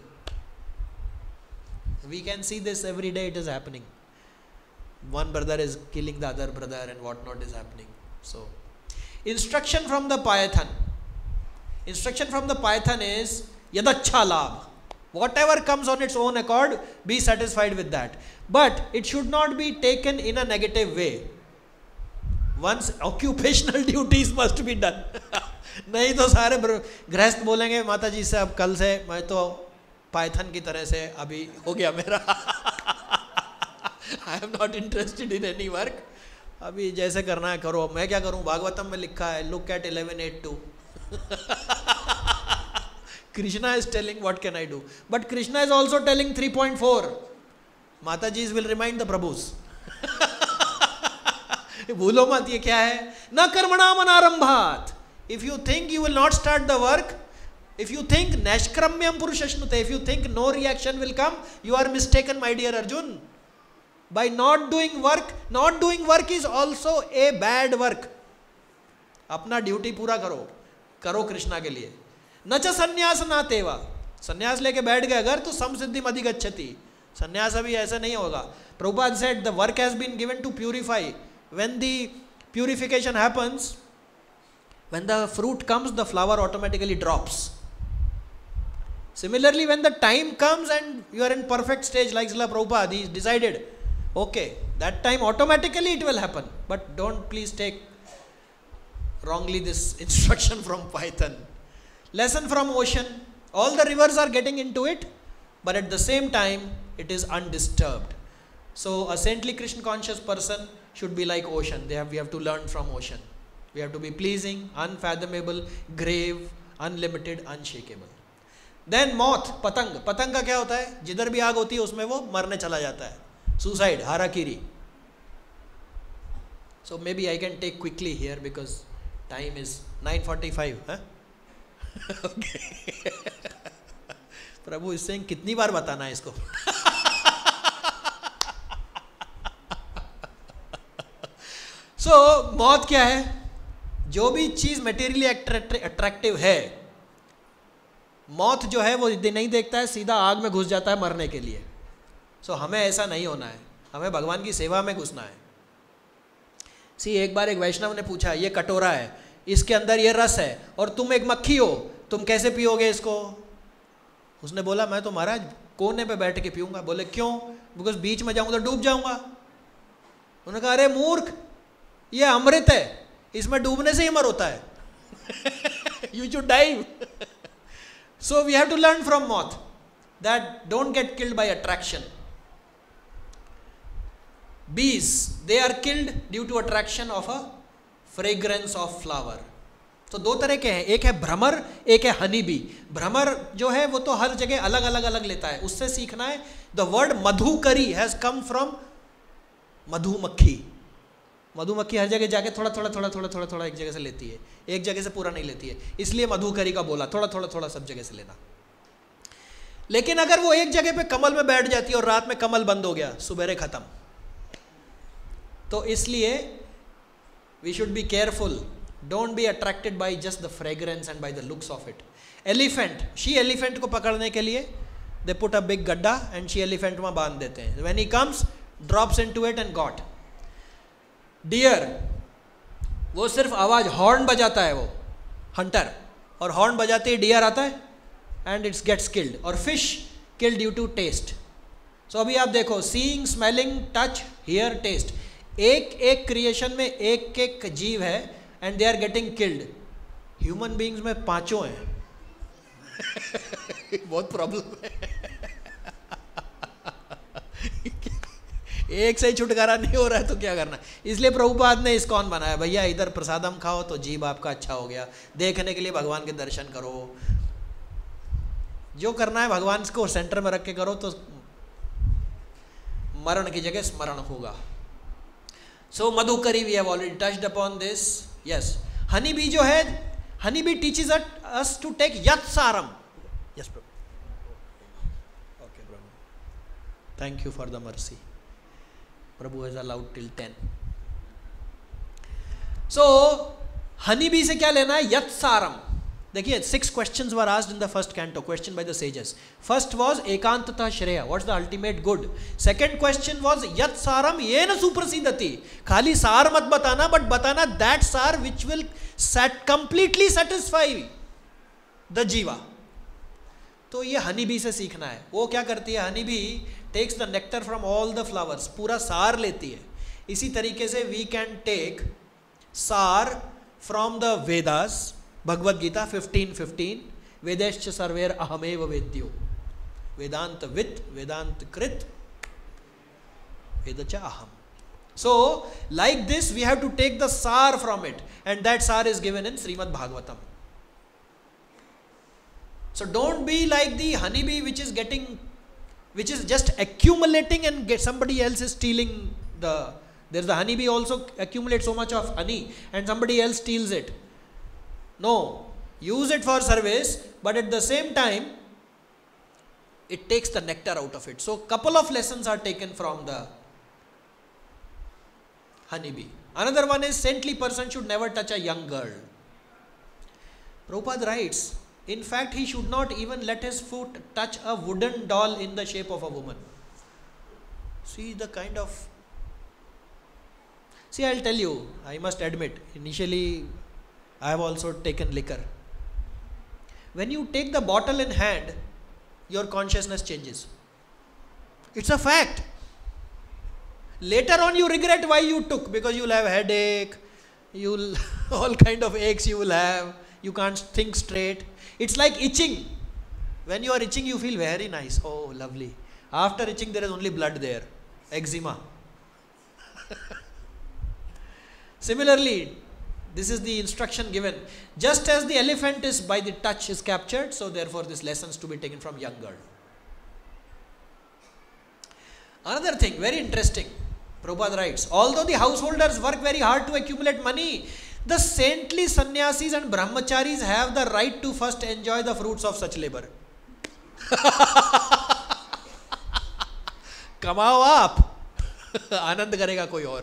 We can see this every day, it is happening. One brother is killing the other brother and what not is happening. So instruction from the Python. Instruction from the Python is yadacha labh. Whatever comes on its own accord, be satisfied with that. But it should not be taken in a negative way. One's occupational duties must be done. नहीं तो सारे गृहस्थ बोलेंगे माता जी से अब कल से मैं तो पाइथन की तरह से अभी हो गया मेरा. I am not interested in any work. अभी जैसे करना है करो. मैं क्या करूँ? भागवतम में लिखा है look at eleven eight two. Krishna is telling what can I do, but Krishna is also telling three point four. Mataji's will remind the Prabhus. भूलो मत ये क्या है? न कर्मणाम अनारंभात. If you think you will not start the work, if you think nashkramyam purushashnute, if you think no reaction will come, you are mistaken, my dear Arjun. By not doing work, not doing work is also a bad work. अपना duty पूरा करो, करो कृष्णा के लिए. न च संन्यास ना तेवा. संन्यास लेके बैठ गए अगर तो समसिद्धि अधिगच्छति. संन्यास अभी ऐसा नहीं होगा. Prabhupada said the work has been given to purify. When the purification happens, when the fruit comes, the flower automatically drops. Similarly, when the time comes and you are in perfect stage like Srila Prabhupada, he decided, okay, that time automatically it will happen. But don't please take wrongly this instruction from Python. Lesson from ocean. All the rivers are getting into it, but at the same time it is undisturbed. So a saintly Krishna conscious person should be like ocean. They have, we have to learn from ocean. We have to be pleasing, unfathomable, grave, unlimited, unshakable. Then moth, patang. Patang का क्या होता है? जिधर भी आग होती है उसमें वो मरने चला जाता है. Suicide, harakiri. So maybe I can take quickly here because time is nine forty-five. Huh? Okay. प्रभु इस saying कितनी बार बताना है इसको? So मौत क्या है? जो भी चीज मेटेरियली अट्रैक्टिव है, मौत जो है वो नहीं देखता है, सीधा आग में घुस जाता है मरने के लिए. सो so, हमें ऐसा नहीं होना है, हमें भगवान की सेवा में घुसना है. सी एक बार एक वैष्णव ने पूछा, ये कटोरा है, इसके अंदर ये रस है और तुम एक मक्खी हो, तुम कैसे पियोगे इसको? उसने बोला, मैं तो महाराज कोने पे बैठ के पीऊंगा. बोले क्यों? बिकॉज बीच में जाऊंगा तो डूब जाऊंगा. उन्होंने कहा, अरे मूर्ख, ये अमृत है, इसमें डूबने से ही मर होता है. You should dive. So we have to learn from moth that don't get killed by attraction. Bees, they are killed due to attraction of a fragrance of flower. तो दो तरह के हैं, एक है भ्रमर, एक है हनी बी. भ्रमर जो है वो तो हर जगह अलग अलग अलग लेता है, उससे सीखना है. द वर्ड मधुकरी हैज कम फ्रॉम मधुमक्खी. मधुमक्खी हर जगह जाके थोड़ा थोड़ा थोड़ा थोड़ा थोड़ा थोड़ा एक जगह से लेती है, एक जगह से पूरा नहीं लेती है, इसलिए मधुकरी का बोला थोड़ा थोड़ा थोड़ा सब जगह से लेना। लेकिन अगर वो एक जगह पे कमल में बैठ जाती है और रात में कमल बंद हो गया, सुबेरे खत्म। तो इसलिए we should be careful, don't be attracted by just the fragrance and by the looks of it. Elephant, she elephant को पकड़ने के लिए दे पुट अ बिग गड्ढा एंड शी एलिफेंट वहां बांध देते हैं। When he comes drops into it and got. Deer, वो सिर्फ आवाज हॉर्न बजाता है, वो हंटर, और हॉर्न बजाते ही डियर आता है एंड इट्स गेट्स किल्ड। और fish killed due to taste. So अभी आप देखो, seeing, smelling, touch, hear, taste, एक एक क्रिएशन में एक एक जीव है and they are getting killed. Human beings में पांचों हैं। बहुत प्रॉब्लम है। एक से ही छुटकारा नहीं हो रहा है तो क्या करना। इसलिए प्रभुपाद ने इस्कॉन बनाया, भैया इधर प्रसादम खाओ तो जीव आपका अच्छा हो गया, देखने के लिए भगवान के दर्शन करो, जो करना है भगवान को सेंटर में रख के करो तो मरण की जगह स्मरण होगा। सो मधुकरी, we have already touched upon this. Yes, honey bee जो है, honey bee teaches us to take यत सारम। यस प्रभु, ओके प्रभु, thank you for the mercy. प्रभु has allowed till ten. So honey bee से क्या लेना है? यत सारम। देखिए, six questions were asked in the first canto, question by the sages. First was एकांतता श्रेय, what's the ultimate good. Second question was यत सारम येन सुप्रसिद्धति, खाली सार मत बताना, बट बताना दैट सार which will set completely satisfy the जीवा। तो ये हनी बी से सीखना है। वो क्या करती है? Honey bee takes the nectar from all the flowers, पूरा सार लेती है। इसी तरीके से वी कैन टेक सार from the Vedas, Bhagavad Gita fifteen fifteen, वेदेश्च सर्वेर अहमेव वेद्यो, वेदांत वित वेदांत कृत वेदच अहम। So like this we have to take the sar from it, and that sar is given in Srimad Bhagavatam. So don't be like the honeybee which is getting, which is just accumulating and get somebody else is stealing the, there's the honeybee also accumulates so much of honey and somebody else steals it. No, use it for service, but at the same time it takes the nectar out of it. So couple of lessons are taken from the honeybee. Another one is saintly person should never touch a young girl. Prabhupada writes, in fact he should not even let his foot touch a wooden doll in the shape of a woman. See the kind of, see I'll tell you, I must admit, initially I have also taken liquor. When you take the bottle in hand, your consciousness changes. It's a fact. Later on you regret why you took, because you will have headache, you will all kind of aches you will have, you can't think straight. It's like itching. When you are itching you feel very nice, oh lovely. After itching there is only blood there, eczema. Similarly, this is the instruction given. Just as the elephant is by the touch is captured, so therefore this lesson is to be taken from young girl. Another thing, very interesting. Prabhupada writes, although the householders work very hard to accumulate money, the saintly sannyasis and brahmacharis have the right to first enjoy the fruits of such labor. कमाओ आप, आनंद करेगा कोई और.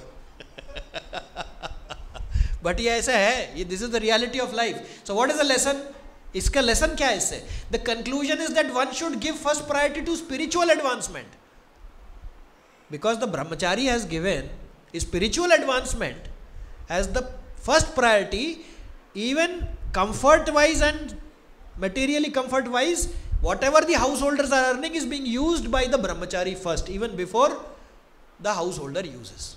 But ये ऐसा है, ये this is the reality of life. So what is the lesson? इसका लेसन क्या है इससे? The conclusion is that one should give first priority to spiritual advancement. Because the brahmachari has given spiritual advancement as the first priority, even comfort wise and materially comfort wise, whatever the householders are earning is being used by the brahmachari first, even before the householder uses.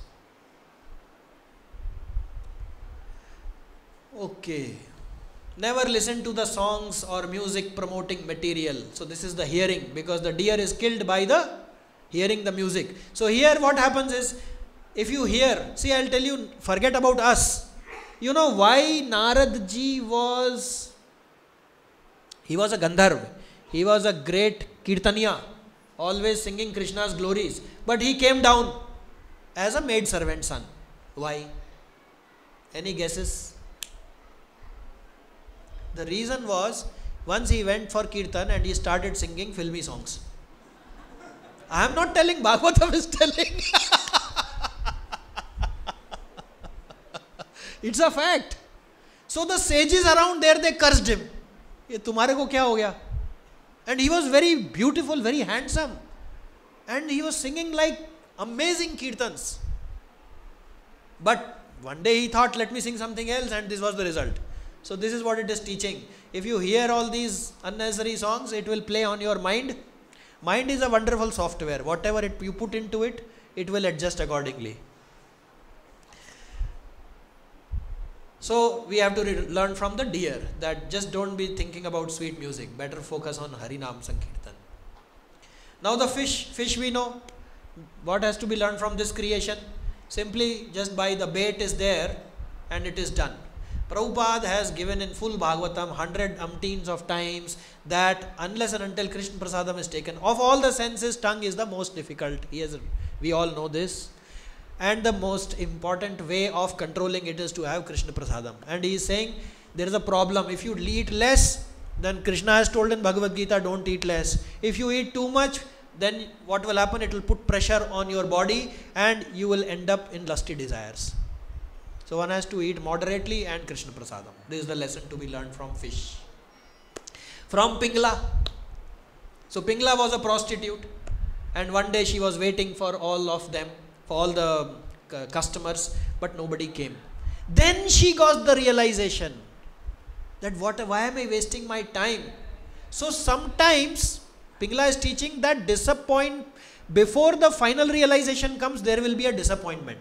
Okay. Never listen to the songs or music promoting material. So this is the hearing, because the deer is killed by the hearing the music. So here what happens is, if you hear, see I'll tell you, forget about us. You know why Narad ji was, he was a Gandharv, he was a great Kirtaniya, always singing Krishna's glories, but he came down as a maid servant son. Why? Any guesses? The reason was, once he went for kirtan and he started singing filmy songs. I am not telling, Bhagavatam is telling. It's a fact. So the sages around there, they cursed him. ये तुम्हारे को क्या हो गया? And he was very beautiful, very handsome. And he was singing like amazing kirtans. But one day he thought, let me sing something else, and this was the result. So this is what it is teaching. If you hear all these unnecessary songs, it will play on your mind. Mind is a wonderful software. Whatever it, you put into it, it will adjust accordingly. So we have to re- learn from the deer that just don't be thinking about sweet music. Better focus on Harinam Sankirtan. Now the fish, fish we know. What has to be learned from this creation? Simply just by the bait is there and it is done. Prabhupada has given in full Bhagavatam hundred umpteens of times that unless and until Krishna Prasadam is taken, of all the senses, tongue is the most difficult. He has, we all know this. And the most important way of controlling it is to have Krishna Prasadam. And he is saying there is a problem. If you eat less, then Krishna has told in Bhagavad Gita, don't eat less. If you eat too much, then what will happen? It will put pressure on your body and you will end up in lusty desires. So one has to eat moderately and Krishna Prasadam. This is the lesson to be learned from fish. From Pingla. So Pingla was a prostitute and one day she was waiting for all of them, for all the uh, customers, but nobody came. Then she got the realization that what, why am I wasting my time? So sometimes Pingla is teaching that disappoint, before the final realization comes, there will be a disappointment.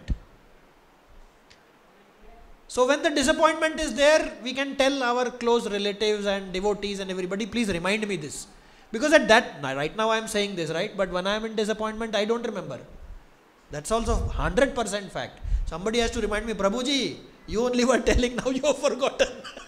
So when the disappointment is there, we can tell our close relatives and devotees and everybody, please remind me this. Because at that, right now I am saying this, right? But when I am in disappointment, I don't remember. That's also one hundred percent fact. Somebody has to remind me, Prabhuji, you only were telling, now you have forgotten.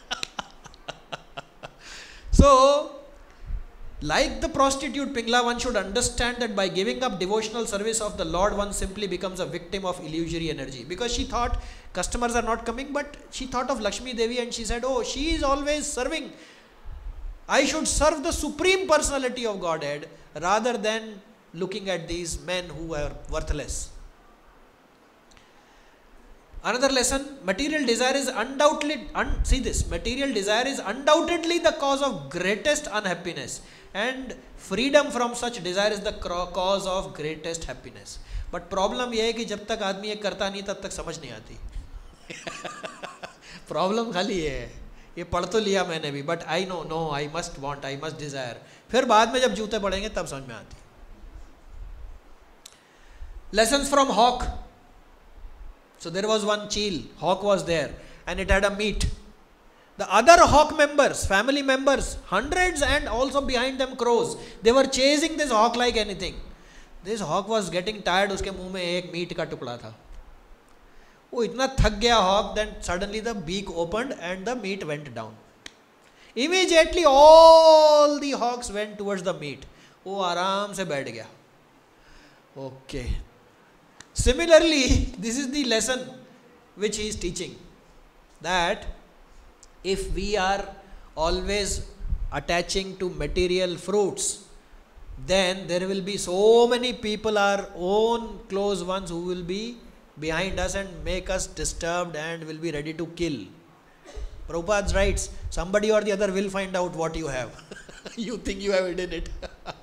So, like the prostitute Pingla, one should understand that by giving up devotional service of the Lord, one simply becomes a victim of illusory energy. Because she thought customers are not coming, but she thought of Lakshmi Devi and she said, oh, she is always serving. I should serve the Supreme Personality of Godhead rather than looking at these men who are worthless. Another lesson, material desire is undoubtedly, un, see this, material desire is undoubtedly the cause of greatest unhappiness. And freedom from such desire is the cause of greatest happiness. But problem ये है कि जब तक आदमी ये करता नहीं तब तक समझ नहीं आती. Problem खाली ये है. ये पढ़ तो लिया मैंने भी, but I know, no, I must want, I must desire. फिर बाद में जब जूते पड़ेंगे तब समझ में आती. Lessons from hawk. So there was one cheel, hawk was there, and it had a meat. The other hawk members, family members, hundreds and also behind them crows, they were chasing this hawk like anything. This hawk was getting tired, उसके मुंह में एक meet का टुकड़ा था. वो इतना थक गया hawk, then suddenly the beak opened and the meat went down. Immediately all the hawks went towards the meat. वो आराम से बैठ गया. Okay. Similarly, this is the lesson which he is teaching, that if we are always attaching to material fruits, then there will be so many people, our own close ones, who will be behind us and make us disturbed and will be ready to kill. Prabhupada writes, somebody or the other will find out what you have. You think you have hidden it.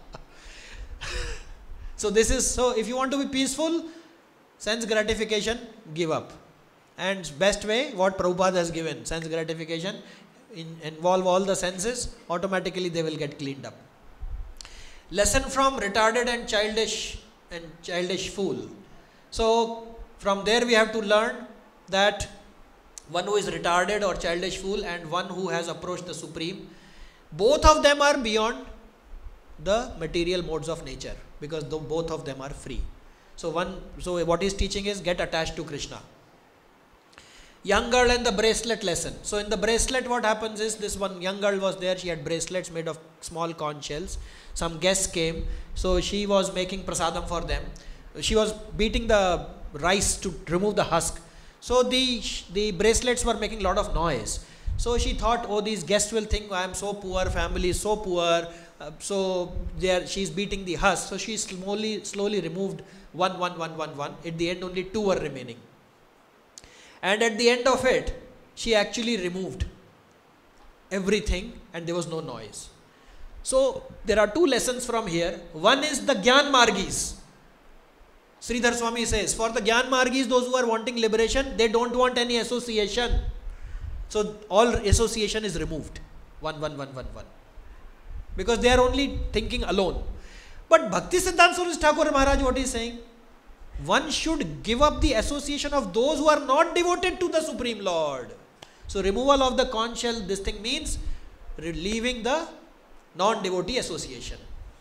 So this is, so if you want to be peaceful, sense gratification, give up. And best way, what Prabhupada has given, sense gratification, in, involve all the senses, automatically they will get cleaned up. Lesson from retarded and childish and childish fool. So from there we have to learn that one who is retarded or childish fool and one who has approached the Supreme, both of them are beyond the material modes of nature, because both of them are free. So one, so what he's teaching is get attached to Krishna. Young girl and the bracelet lesson. So in the bracelet, what happens is, this one young girl was there, she had bracelets made of small conch shells. Some guests came, so she was making prasadam for them. She was beating the rice to remove the husk. So the, the bracelets were making a lot of noise. So she thought, oh, these guests will think I am so poor, family is so poor. Uh, so there she's beating the husk. So she slowly, slowly removed one, one, one, one, one. At the end, only two were remaining. And at the end of it, she actually removed everything and there was no noise. So there are two lessons from here. One is the Gyan Margis. Sridhar Swami says, for the Gyan Margis, those who are wanting liberation, they don't want any association. So all association is removed. One, one, one, one, one. Because they are only thinking alone. But Bhakti Siddhanta Saraswati Thakur Maharaj, what is saying? One should give up the association of those who are not devoted to the Supreme Lord. So removal of the conch shell, this thing means leaving the non-devotee association.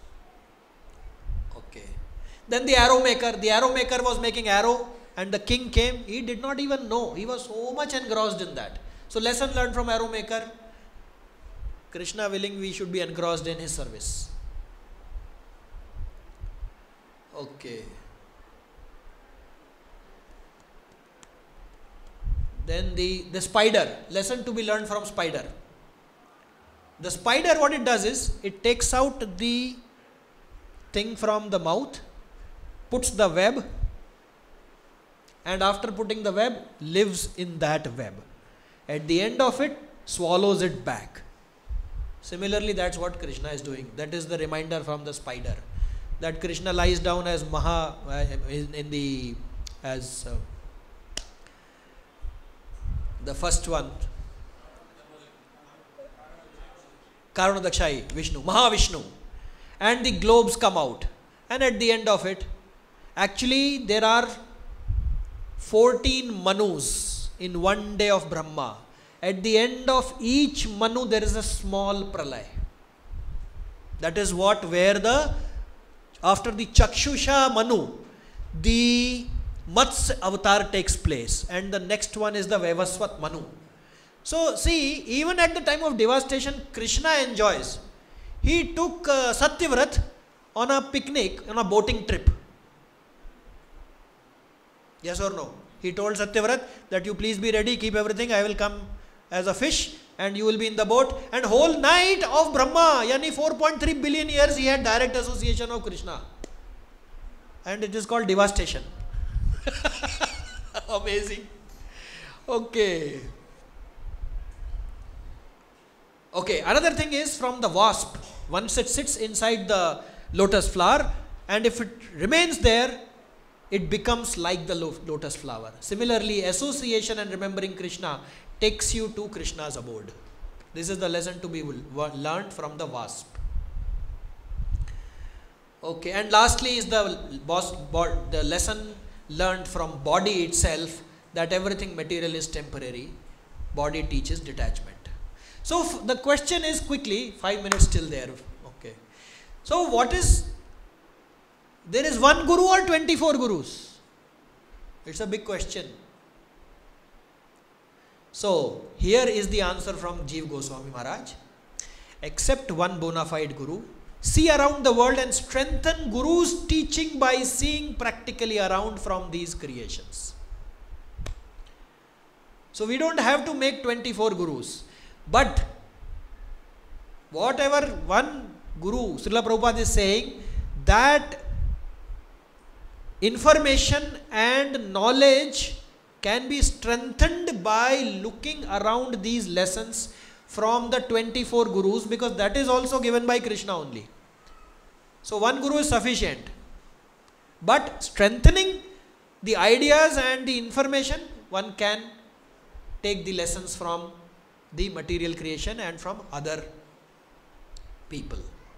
Okay. Then the arrow maker, the arrow maker was making arrow and the king came. He did not even know. He was so much engrossed in that. So lesson learned from arrow maker. Krishna willing, we should be engrossed in his service. Okay. Then the, the spider, lesson to be learned from spider. The spider, what it does is, it takes out the thing from the mouth, puts the web, and after putting the web, lives in that web. At the end of it, swallows it back. Similarly, that's what Krishna is doing. That is the reminder from the spider. That Krishna lies down as Maha, uh, in, in the, as uh, the first one, Karanodakshai, Vishnu, Mahavishnu, and the globes come out. And at the end of it, actually there are fourteen Manus in one day of Brahma. At the end of each Manu, there is a small pralay. That is what, where the, after the Chakshusha Manu, the Matsya avatar takes place, and the next one is the Vaivasvat Manu. So see, even at the time of devastation, Krishna enjoys. He took uh, Satyavrat on a picnic, on a boating trip. Yes or no? He told Satyavrat that you please be ready, keep everything, I will come as a fish and you will be in the boat. And whole night of Brahma, yani four point three billion years, he had direct association of Krishna. And it is called devastation. Amazing. Okay. Okay, another thing is from the wasp. Once it sits inside the lotus flower, and if it remains there, it becomes like the lotus flower. Similarly, association and remembering Krishna takes you to Krishna's abode. This is the lesson to be learned from the wasp. Okay, and lastly is the, boss, the lesson learned from body itself, that everything material is temporary. Body teaches detachment. So the question is quickly, five minutes still there. Okay. So what is, there is one guru or twenty-four gurus? It's a big question. So here is the answer from Jiva Goswami Maharaj. Except one bona fide guru, see around the world and strengthen Guru's teaching by seeing practically around from these creations. So we don't have to make twenty-four gurus. But whatever one guru, Srila Prabhupada is saying, that information and knowledge can be strengthened by looking around these lessons from the twenty-four gurus, because that is also given by Krishna only. So one guru is sufficient. But strengthening the ideas and the information, one can take the lessons from the material creation and from other people.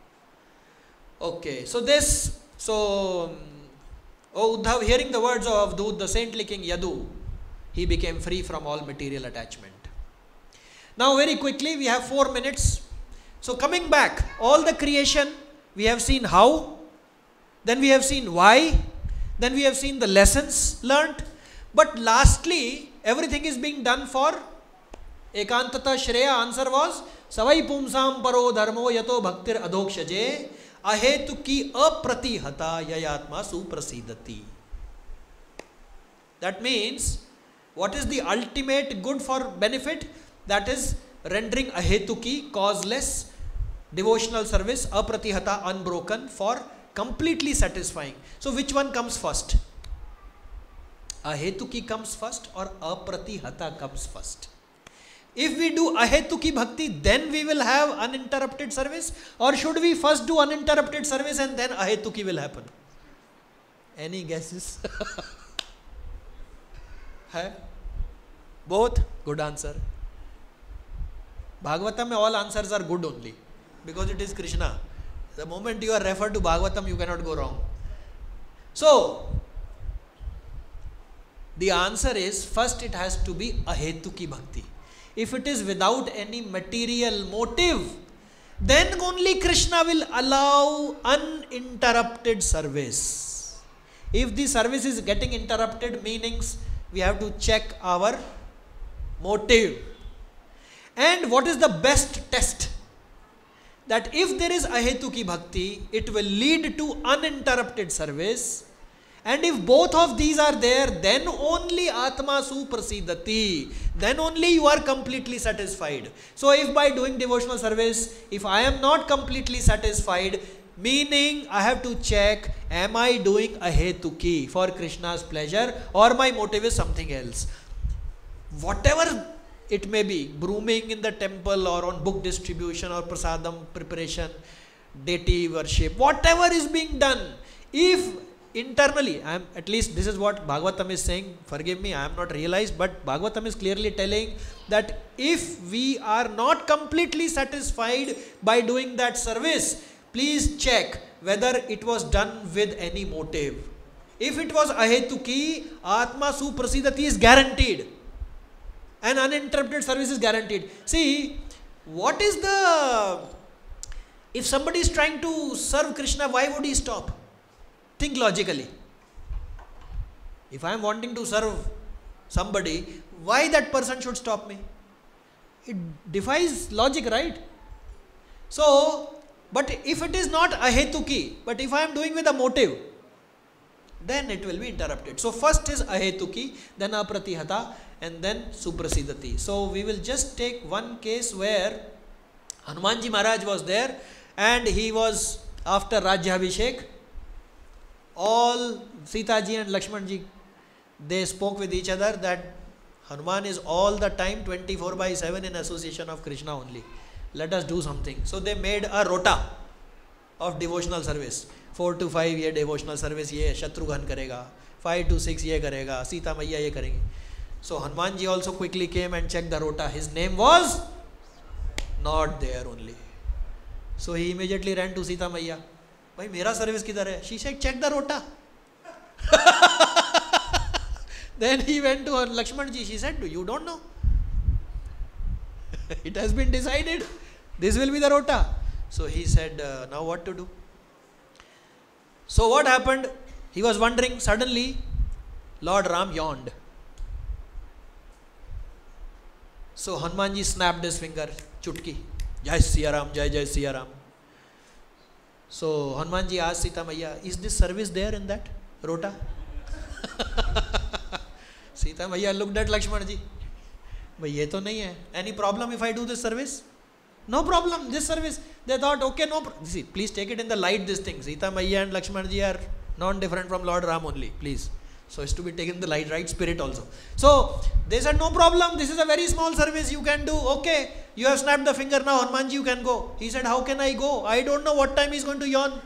Okay, so this, so, oh Uddhav, hearing the words of Dud, the saintly king Yadu, he became free from all material attachment. Now very quickly, we have four minutes. So coming back, all the creation, we have seen how, then we have seen why, then we have seen the lessons learnt, but lastly, everything is being done for Ekantata Shreya. Answer was Savai Pumsam Paro Dharmo Yato Bhaktir Adhokshaje Ahetu Ki Apratihata Yayatma Suprasidati. That means What is the ultimate good for benefit? That is rendering ahetuki, causeless, devotional service, apratihata, unbroken, for completely satisfying. So which one comes first? Ahetuki comes first or apratihata comes first? If we do ahetuki bhakti, then we will have uninterrupted service, or should we first do uninterrupted service and then ahetuki will happen? Any guesses? Hai? Both? Good answer. Bhagavatam, all answers are good only, because it is Krishna. The moment you are referred to Bhagavatam, you cannot go wrong. So, the answer is, first it has to be ahetuki bhakti. If it is without any material motive, then only Krishna will allow uninterrupted service. If the service is getting interrupted, meanings we have to check our motive. And what is the best test? That if there is ahetuki bhakti, it will lead to uninterrupted service. And if both of these are there, then only Atma suprasidati. Then only you are completely satisfied. So if by doing devotional service, if I am not completely satisfied, meaning I have to check, am I doing ahetuki for Krishna's pleasure, or my motive is something else? Whatever it may be, brooming in the temple or on book distribution or prasadam preparation, deity worship, whatever is being done, if internally, I am, at least this is what Bhagavatam is saying, forgive me, I am not realized, but Bhagavatam is clearly telling that if we are not completely satisfied by doing that service, please check whether it was done with any motive. If it was ahetuki, Atma suprasidati is guaranteed. And uninterrupted service is guaranteed. See, what is the, if somebody is trying to serve Krishna, why would he stop? Think logically. If I am wanting to serve somebody, why that person should stop me? It defies logic, right? So, but if it is not ahetuki, but if I am doing with a motive, then it will be interrupted. So first is ahetuki, then apratihata, and then suprasidati. So we will just take one case where Hanumanji Maharaj was there, and he was after Rajyabhishek. All Sita ji and Lakshman ji, they spoke with each other that Hanuman is all the time twenty-four by seven in association of Krishna only. Let us do something. So they made a rota of devotional service. Four to five ye devotional service ye Shatrughan karega. Five to six ye karega. Sita Maiya ye karegi. So Hanuman ji also quickly came and checked the rota. His name was not there only. So he immediately ran to Sita Maiya. Bhai, mera service kidhar hai? She said, check the rota. Then he went to her Lakshman ji. She said, you don't know. It has been decided. This will be the rota. So he said, uh, now what to do? So what happened? He was wondering. Suddenly, Lord Ram yawned. So Hanumanji snapped his finger. Chutki. Jai Siya Ram, Jai Jai Siya Ram. So Hanumanji asked Sita Maiya, is this service there in that rota? Sita Maiya looked at Lakshmanji. Bhai, ye to nahi hai. Any problem if I do this service? No problem, this service. They thought, okay, no problem. See, please take it in the light, this thing. Sita Maiya and Lakshmanji are non-different from Lord Ram only, please. So it's to be taken in the light, right spirit also. So they said, no problem, this is a very small service, you can do. Okay, you have snapped the finger, now Hanumanji, you can go. He said, how can I go? I don't know what time he is going to yawn.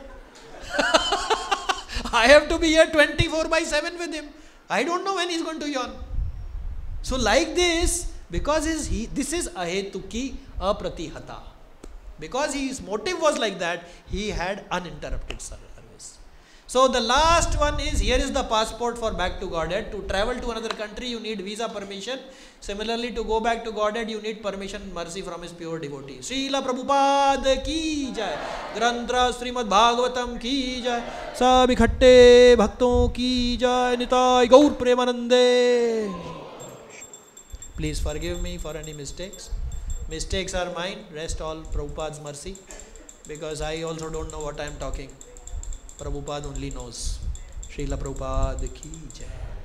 I have to be here twenty-four by seven with him. I don't know when he is going to yawn. So like this, because his, he, this is ahetuki apratihata. Because his motive was like that, he had uninterrupted service. So the last one is, here is the passport for back to Godhead. To travel to another country, you need visa permission. Similarly, to go back to Godhead, you need permission, mercy from his pure devotee. Srila Prabhupada ki jai. Grantra Srimad Bhagavatam ki jai. Sabhi khatte bhakton ki jai. Nitai Gaur Premanande. Please forgive me for any mistakes. Mistakes are mine. Rest all Prabhupada's mercy. Because I also don't know what I am talking. Prabhupada only knows. Srila Prabhupada ki jai.